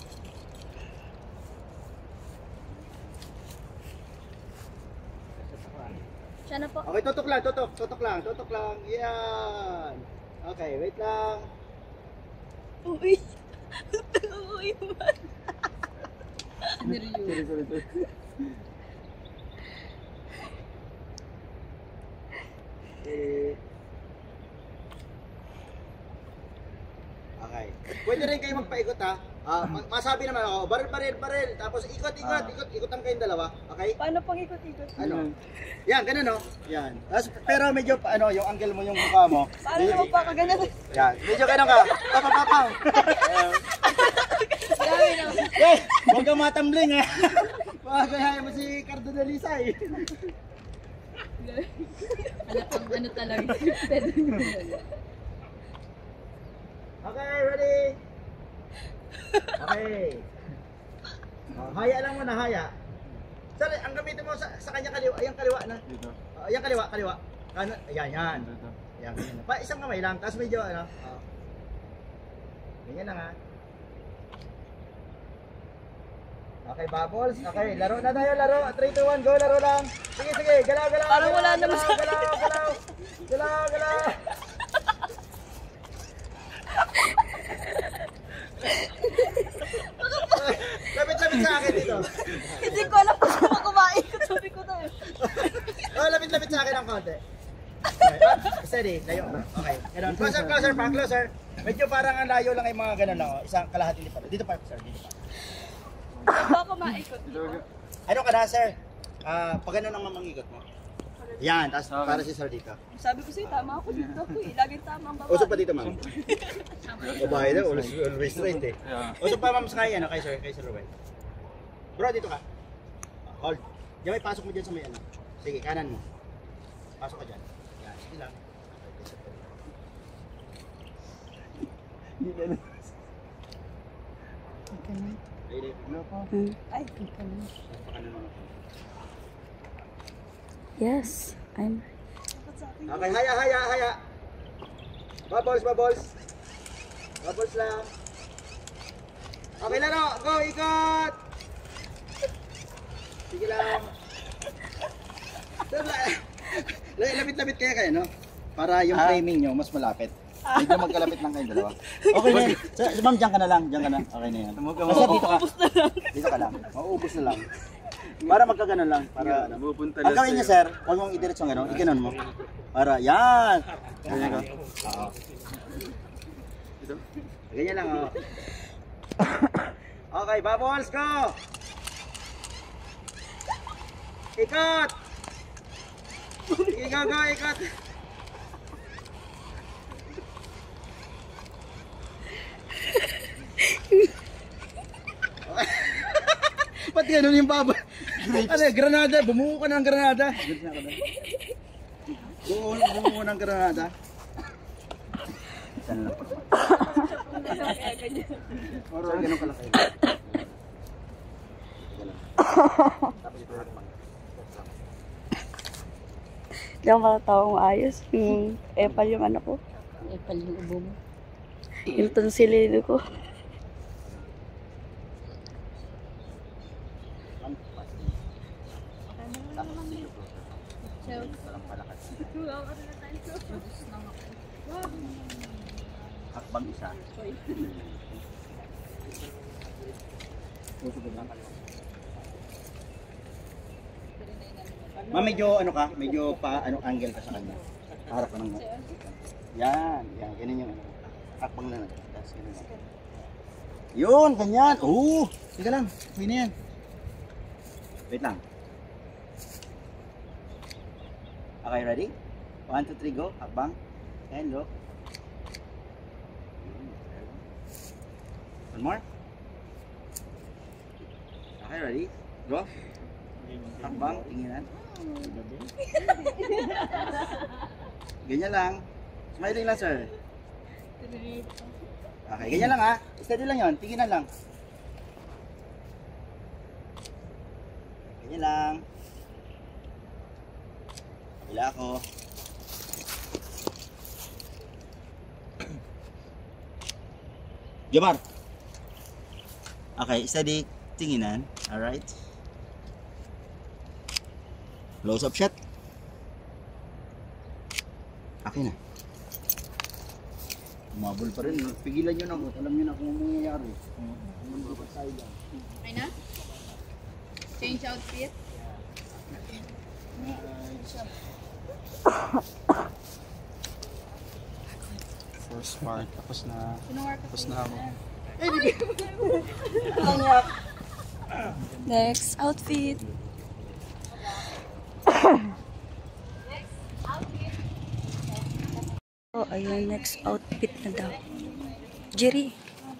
Siya na po. Okay, tutok lang, tutok, tutok lang, tutok lang. Yan. Okay, wait lang. Uy. Uy man. Sorry, sorry, sorry. Eh. Okay. Pwede rin kayo magpaikot ha. Ah, ma- masabi naman ako, baril, baril, baril. Tapos ikot, ikot, ikot, ikutan kayong dalawa. Okay? Paano pang ikot-ikot? Ano? Yan, ganun no? Yan. Tapos, pero medyo, pa- ano, yung angle mo, yung mukha mo. Paano mo pa kaganyan? Yan. Medyo ganun ka. Papapapang. Grabe naman. Eh, huwag kang matambling ha. Baka gayahin mo si Cardo de Lisay. Ano pang ano talaga? Okay, ready? Okay. Oh, haya lang muna, haya. Sorry, ang gamitin mo sa, sa kanya kaliwa, ayan kaliwa na. Dito. Uh, ayan kaliwa, kaliwa. Kanan, ayan, yan. Dito. Ayan, ganyan. Pa, isang kamay lang, tapos medyo, ano. Oh. Ganyan lang ha. Okay, Bubbles. Okay, laro na tayo, laro. three, two, one, go, laro lang. Sige, sige, galaw, galaw. Parang galaw, wala galaw, naman sa- Galaw, galaw. Galaw, galaw. Lapit-lapit sa akin dito. Hindi ko alam kung saan kumain ko. Sabi ko na eh. Oh, lapit-lapit sa akin ng konti. Okay, up, steady, layo. Okay, ganun. Closer, closer pa, closer. Medyo parang ang layo lang ay mga ganun lang. Oh. Isang kalahati dito pa. Dito pa, sir, dito pa. Baka maikot. Ano ka na, sir? Ah, pag ganun ang mamangikot mo. Yan, tapos para si sir dito. Sabi ko sa'yo, tama ako dito ako eh. Laging tama ang babae. Usap pa dito, ma'am. Babae daw, always, always straight eh. Usap pa, ma'am, sa kay, ano, kay sir, kay sir Ruben. Bro, dito ka. Ah, hold. Diyan, may pasok mo dyan sa may ano. Sige, kanan mo. Pasok ka dyan. Yan, sige lang. Hindi ka na. Ika na. Hmm. Ay, Ika na. Pakanan mo. Yes, I'm... dapat sa akin. Okay, haya, haya, haya. Bubbles, bubbles. Bubbles lang. Okay, laro. Go, ikot. Sige lang. Lapit-lapit kaya kayo, no? Para yung framing nyo mas malapit. Medyo magkalapit lang kayong dalawa. Okay na yan. So, ma'am, dyan ka na lang. Dyan ka na. Okay na yan. Basta dito ka. Dito ka lang. Mauubos na lang. Para magkaganon lang. Para ano. Ang gawin niya, sir, huwag mong idiretso ng gano'n. Iganon mo. Para, yan. Ganyan ka. Oo. Ganyan lang, oo. Okay, bubbles, go! Ikot! Ikaw, go, ikot! Ba't ganun yung baba? Ano, granada, bumuo ka ng granada. Bumuo, bumuo ng granada. Saan lang? Or ganun ka lang kayo. Hindi ako matatawang maayos. Yung epal yung ano ko. Epal yung ubo mo. Yung tonsililo ko. Hakbang isa. Ma'am, medyo ano ka? Medyo pa ano angle ka sa kanya. Harap ka ng yan, yan, ganyan yung ano. Hakbang na natin. Tapos ganyan lang. Yun, ganyan. Oo, sige lang. Hindi na yan. Wait lang. Okay, ready? One, two, three, go. Hakbang. And look. One more. Okay, ready? Go. Hakbang, tinginan. Ganyan lang. Smiling lang, sir. Okay, ganyan lang ha. Steady lang yon, tinginan lang. Ganyan lang. Kabila ako. Jamar. Okay, steady. Tinginan. Alright. Close up shot. Okay na. Umabol pa rin. Pigilan nyo na mo. Alam nyo na kung ano mangyayari. Okay na? Change outfit? First part, tapos na. Tapos na ako. Next outfit. Oh, ayun, next outfit na daw. Jerry.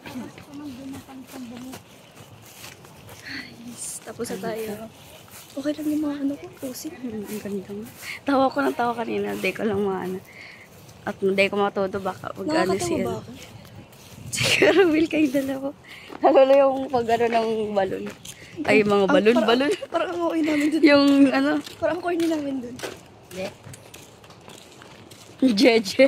Yes, tapos na tayo. Okay lang yung mga ano ko, pusit. Hmm, ang ganda nga. Tawa ko ng tawa kanina. Hindi ko lang maano. At hindi ko matuto baka pag ano Nakakatawa siya. ba ako? Siguro will kayong dalawa. Lalo yung pag ano ng balon. Ay, mga balon, parang- balon. Parang ang okay namin dun. Yung ano, Parang ang corny namin dun. Hindi. jeje.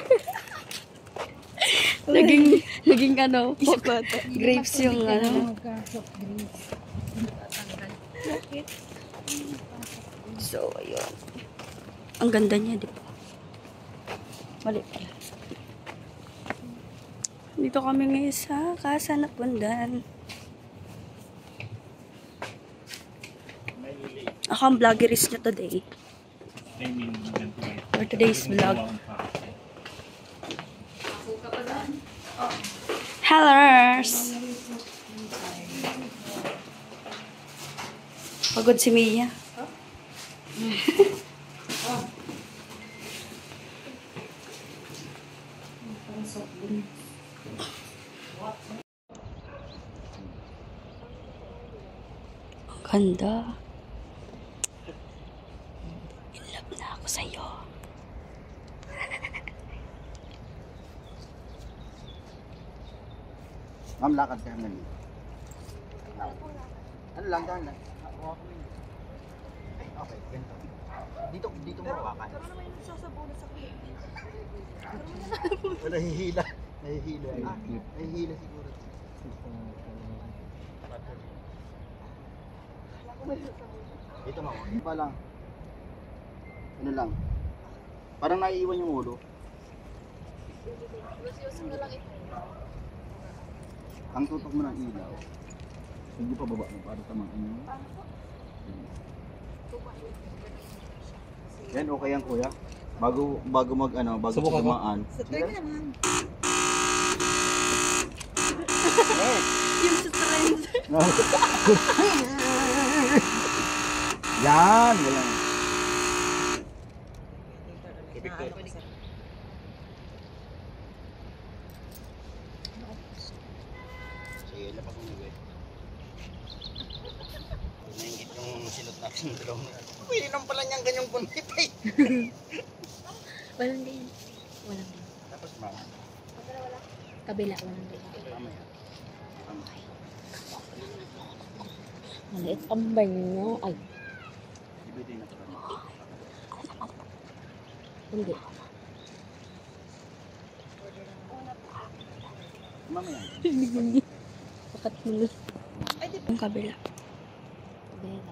naging, naging ano, Isip bata. grapes yung ano. Soft drinks. Bakit? So, ayun. Ang ganda niya, di ba? Mali pala. Dito kami ngayon sa Casa Napundan. Ako ang vloggerist niya today. I mean, For today's vlog. Hellers! Pagod si Mia. Ang ganda. In love na ako sa'yo. Ma'am, lakad ka naman. Ano lang, dahan lang. Ay, okay, ganito. Dito, dito mo hawakan. Pero naman yung sasabunan sa clip. Wala, nahihila. Nahihila. Ah, nahihila siguro. Dito mo, iba lang. Ano lang. Parang naiiwan yung ulo. Ang tutok mo ng ilaw. Hindi pa baba mo para tamang ano. Yan, okay yan kuya. Bago bago mag ano, bago Subukan mo. tumaan. Sa trend naman. Yung sa trend. Yan, wala. Sige, lapas mo nyo. Naingit yung silot natin ng dalawang. Pwede naman pala niyang ganyang punit eh. Walang ganyan. Walang ganyan. Tapos mama. Kabila, walang ganyan. Mamaya. Maliit ang banyo. Ay, Ibigay na pala. hindi. Mamaya. Pakat mo. Yung kabila. Kabila.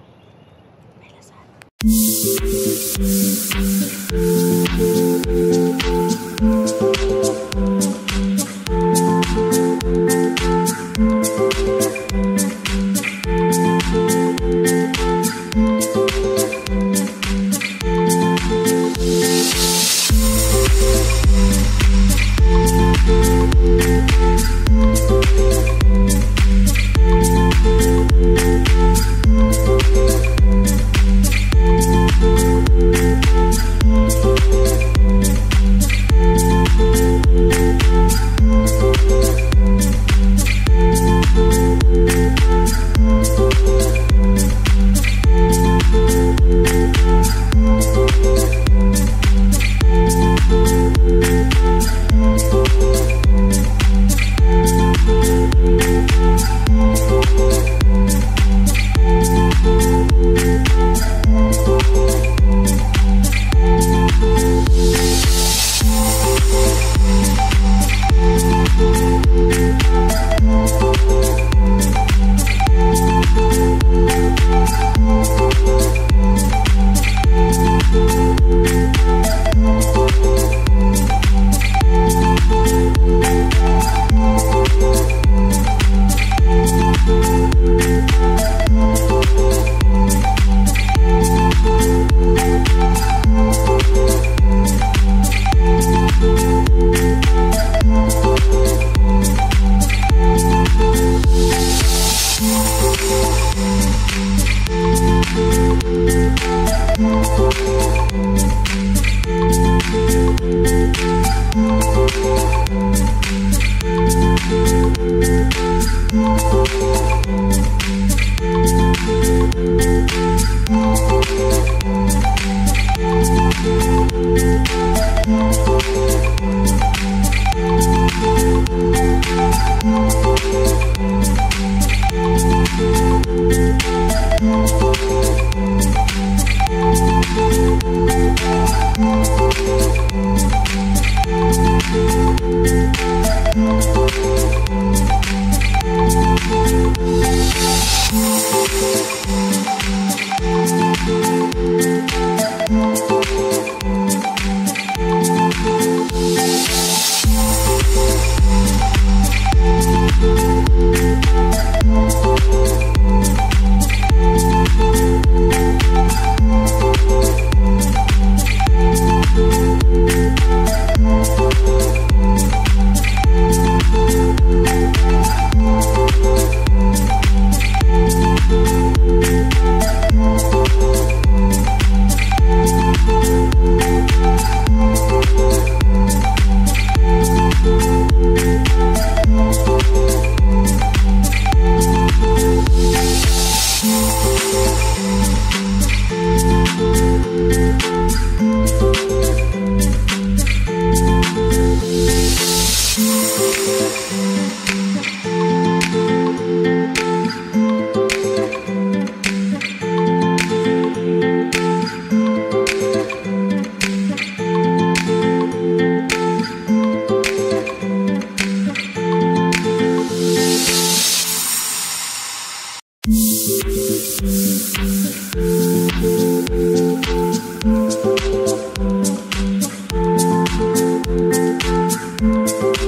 Thank you.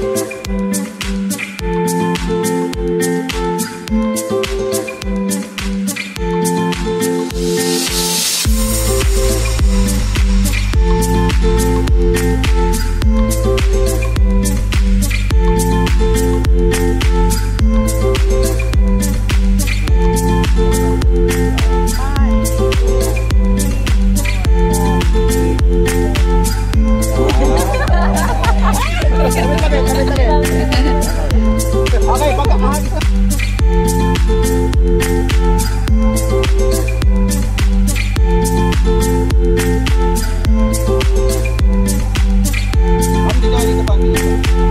Okay, pagkakahagis na. Ma'am, dito dito pa dito.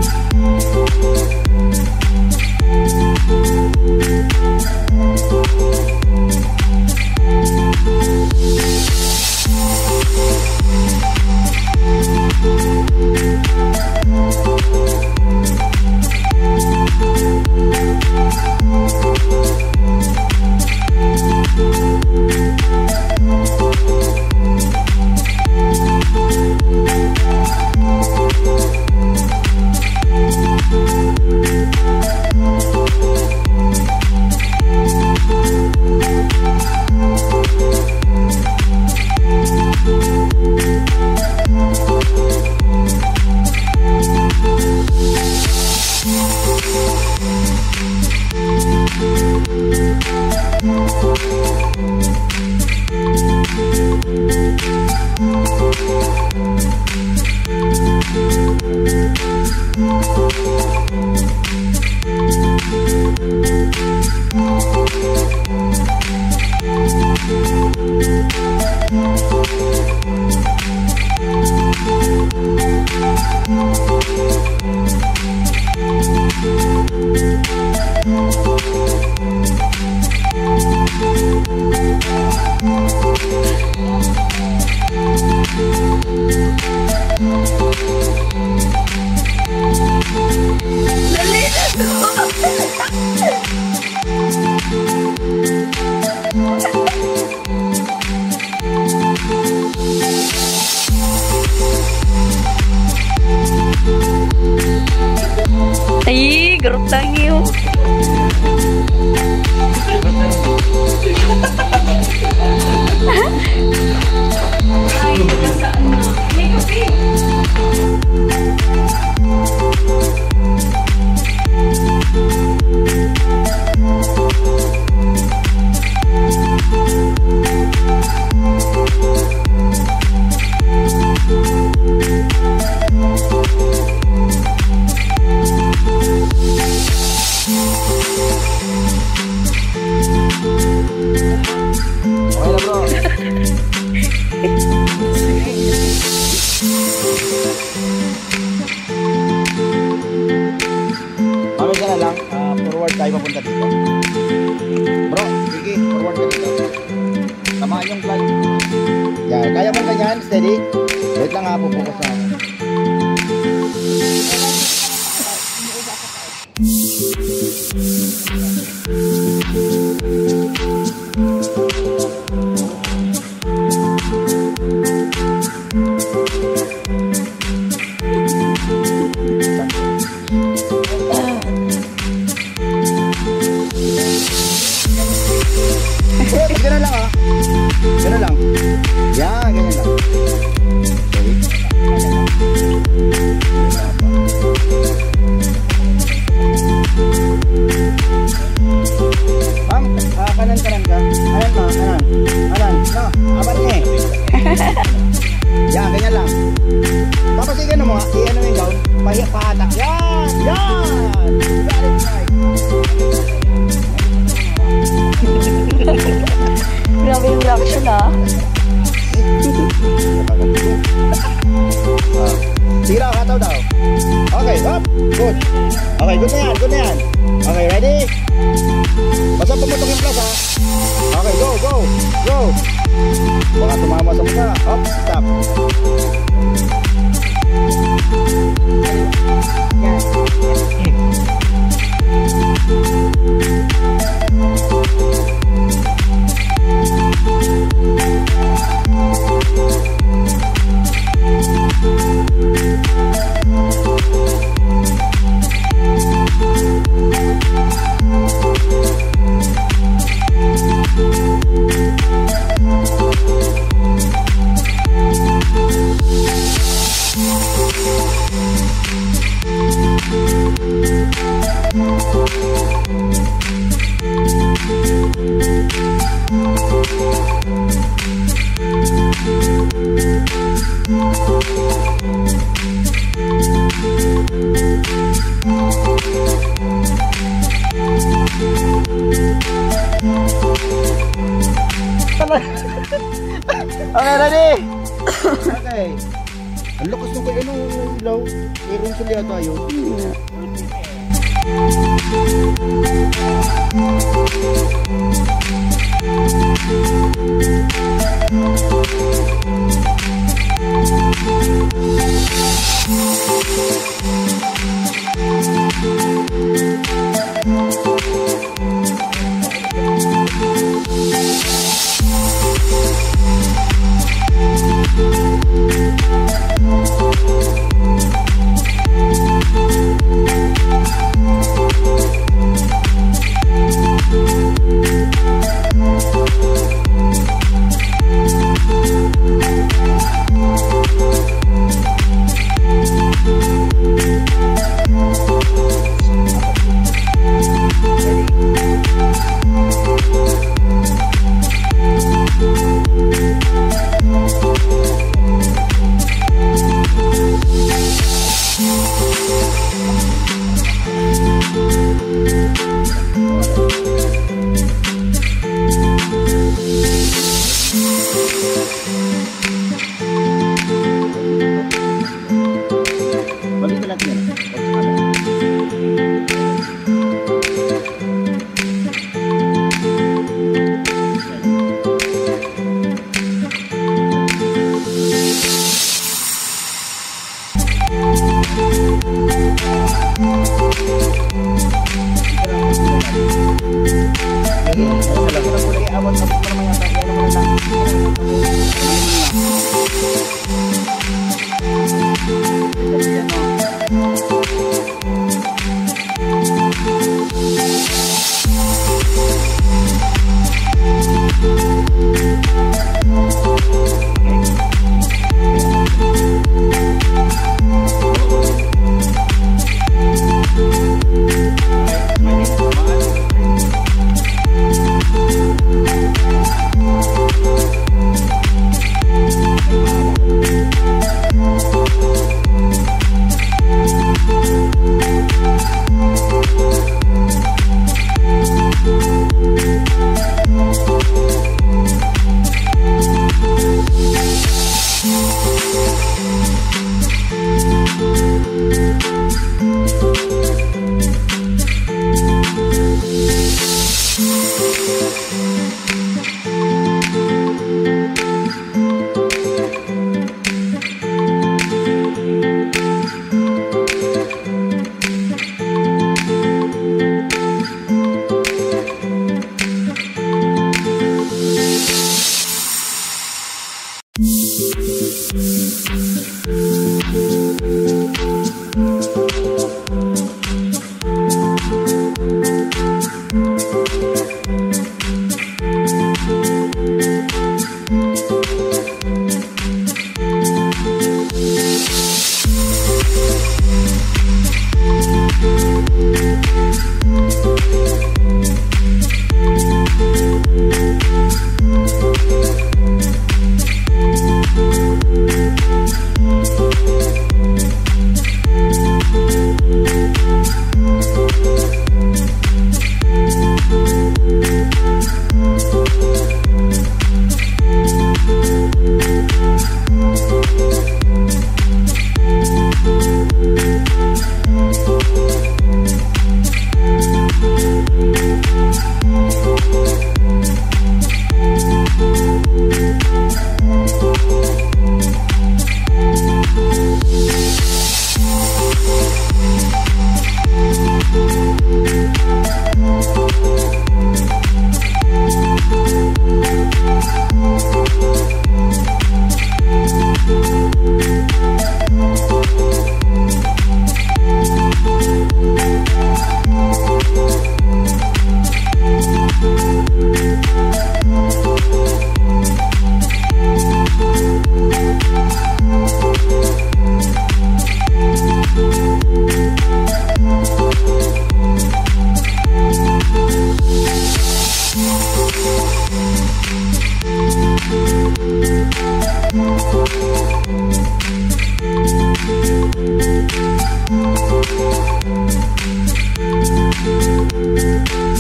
Ay, garot lang yun. Ay, nasaan na? May kape! Okay na bro. Mami ka na lang, ah, forward tayo papunta dito. Bro, sige, forward ka dito. Tamaan yung flag. Yan, kaya mo ganyan, steady. Wait lang ha, pupukas na ako. Wait, ganun lang ha. Ganun lang. Yan, ganyan lang. Ma'am, ah, kanan kanan ka. Kanan ma, kanan. Kanan. No, apat niya eh. Yan, ganyan lang. Tapos i-ano mo ha, i-ano yung gown. Pahiya, pahatak. Yan, yan. Got it right. Grabe yung reaction ah. Ah, tira, kataw daw. Okay, up. Good. Okay, good na yan, good na yan. Okay, ready? Basta pumutok yung plus ha. Okay, go, go, go. Baka tumama sa muna. Up, stop. Okay, ready? Okay. Ang lakas nung kay ano, ilaw. Meron sila yata yun. Balik natin yan.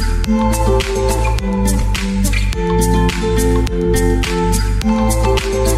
Thank you.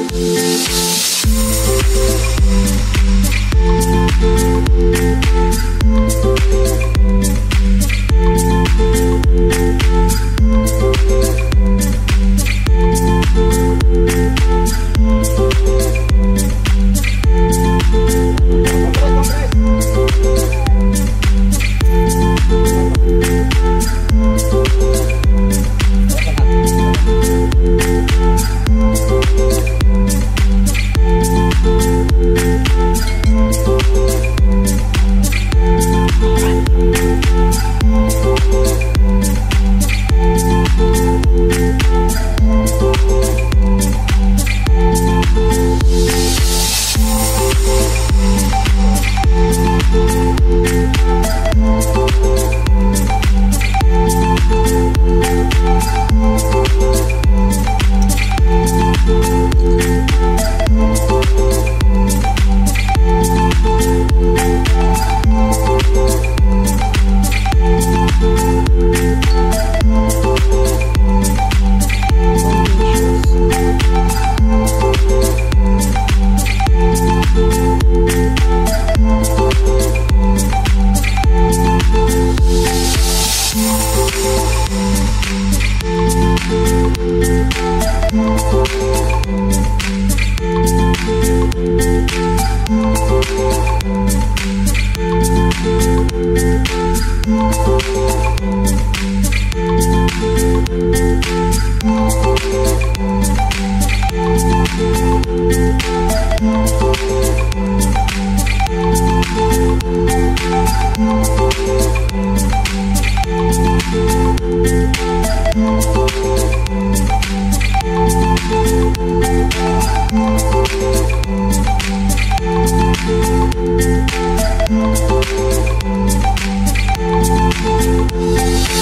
Thank you.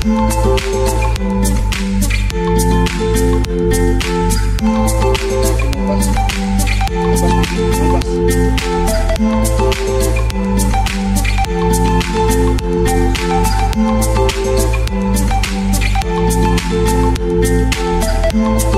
Thank you.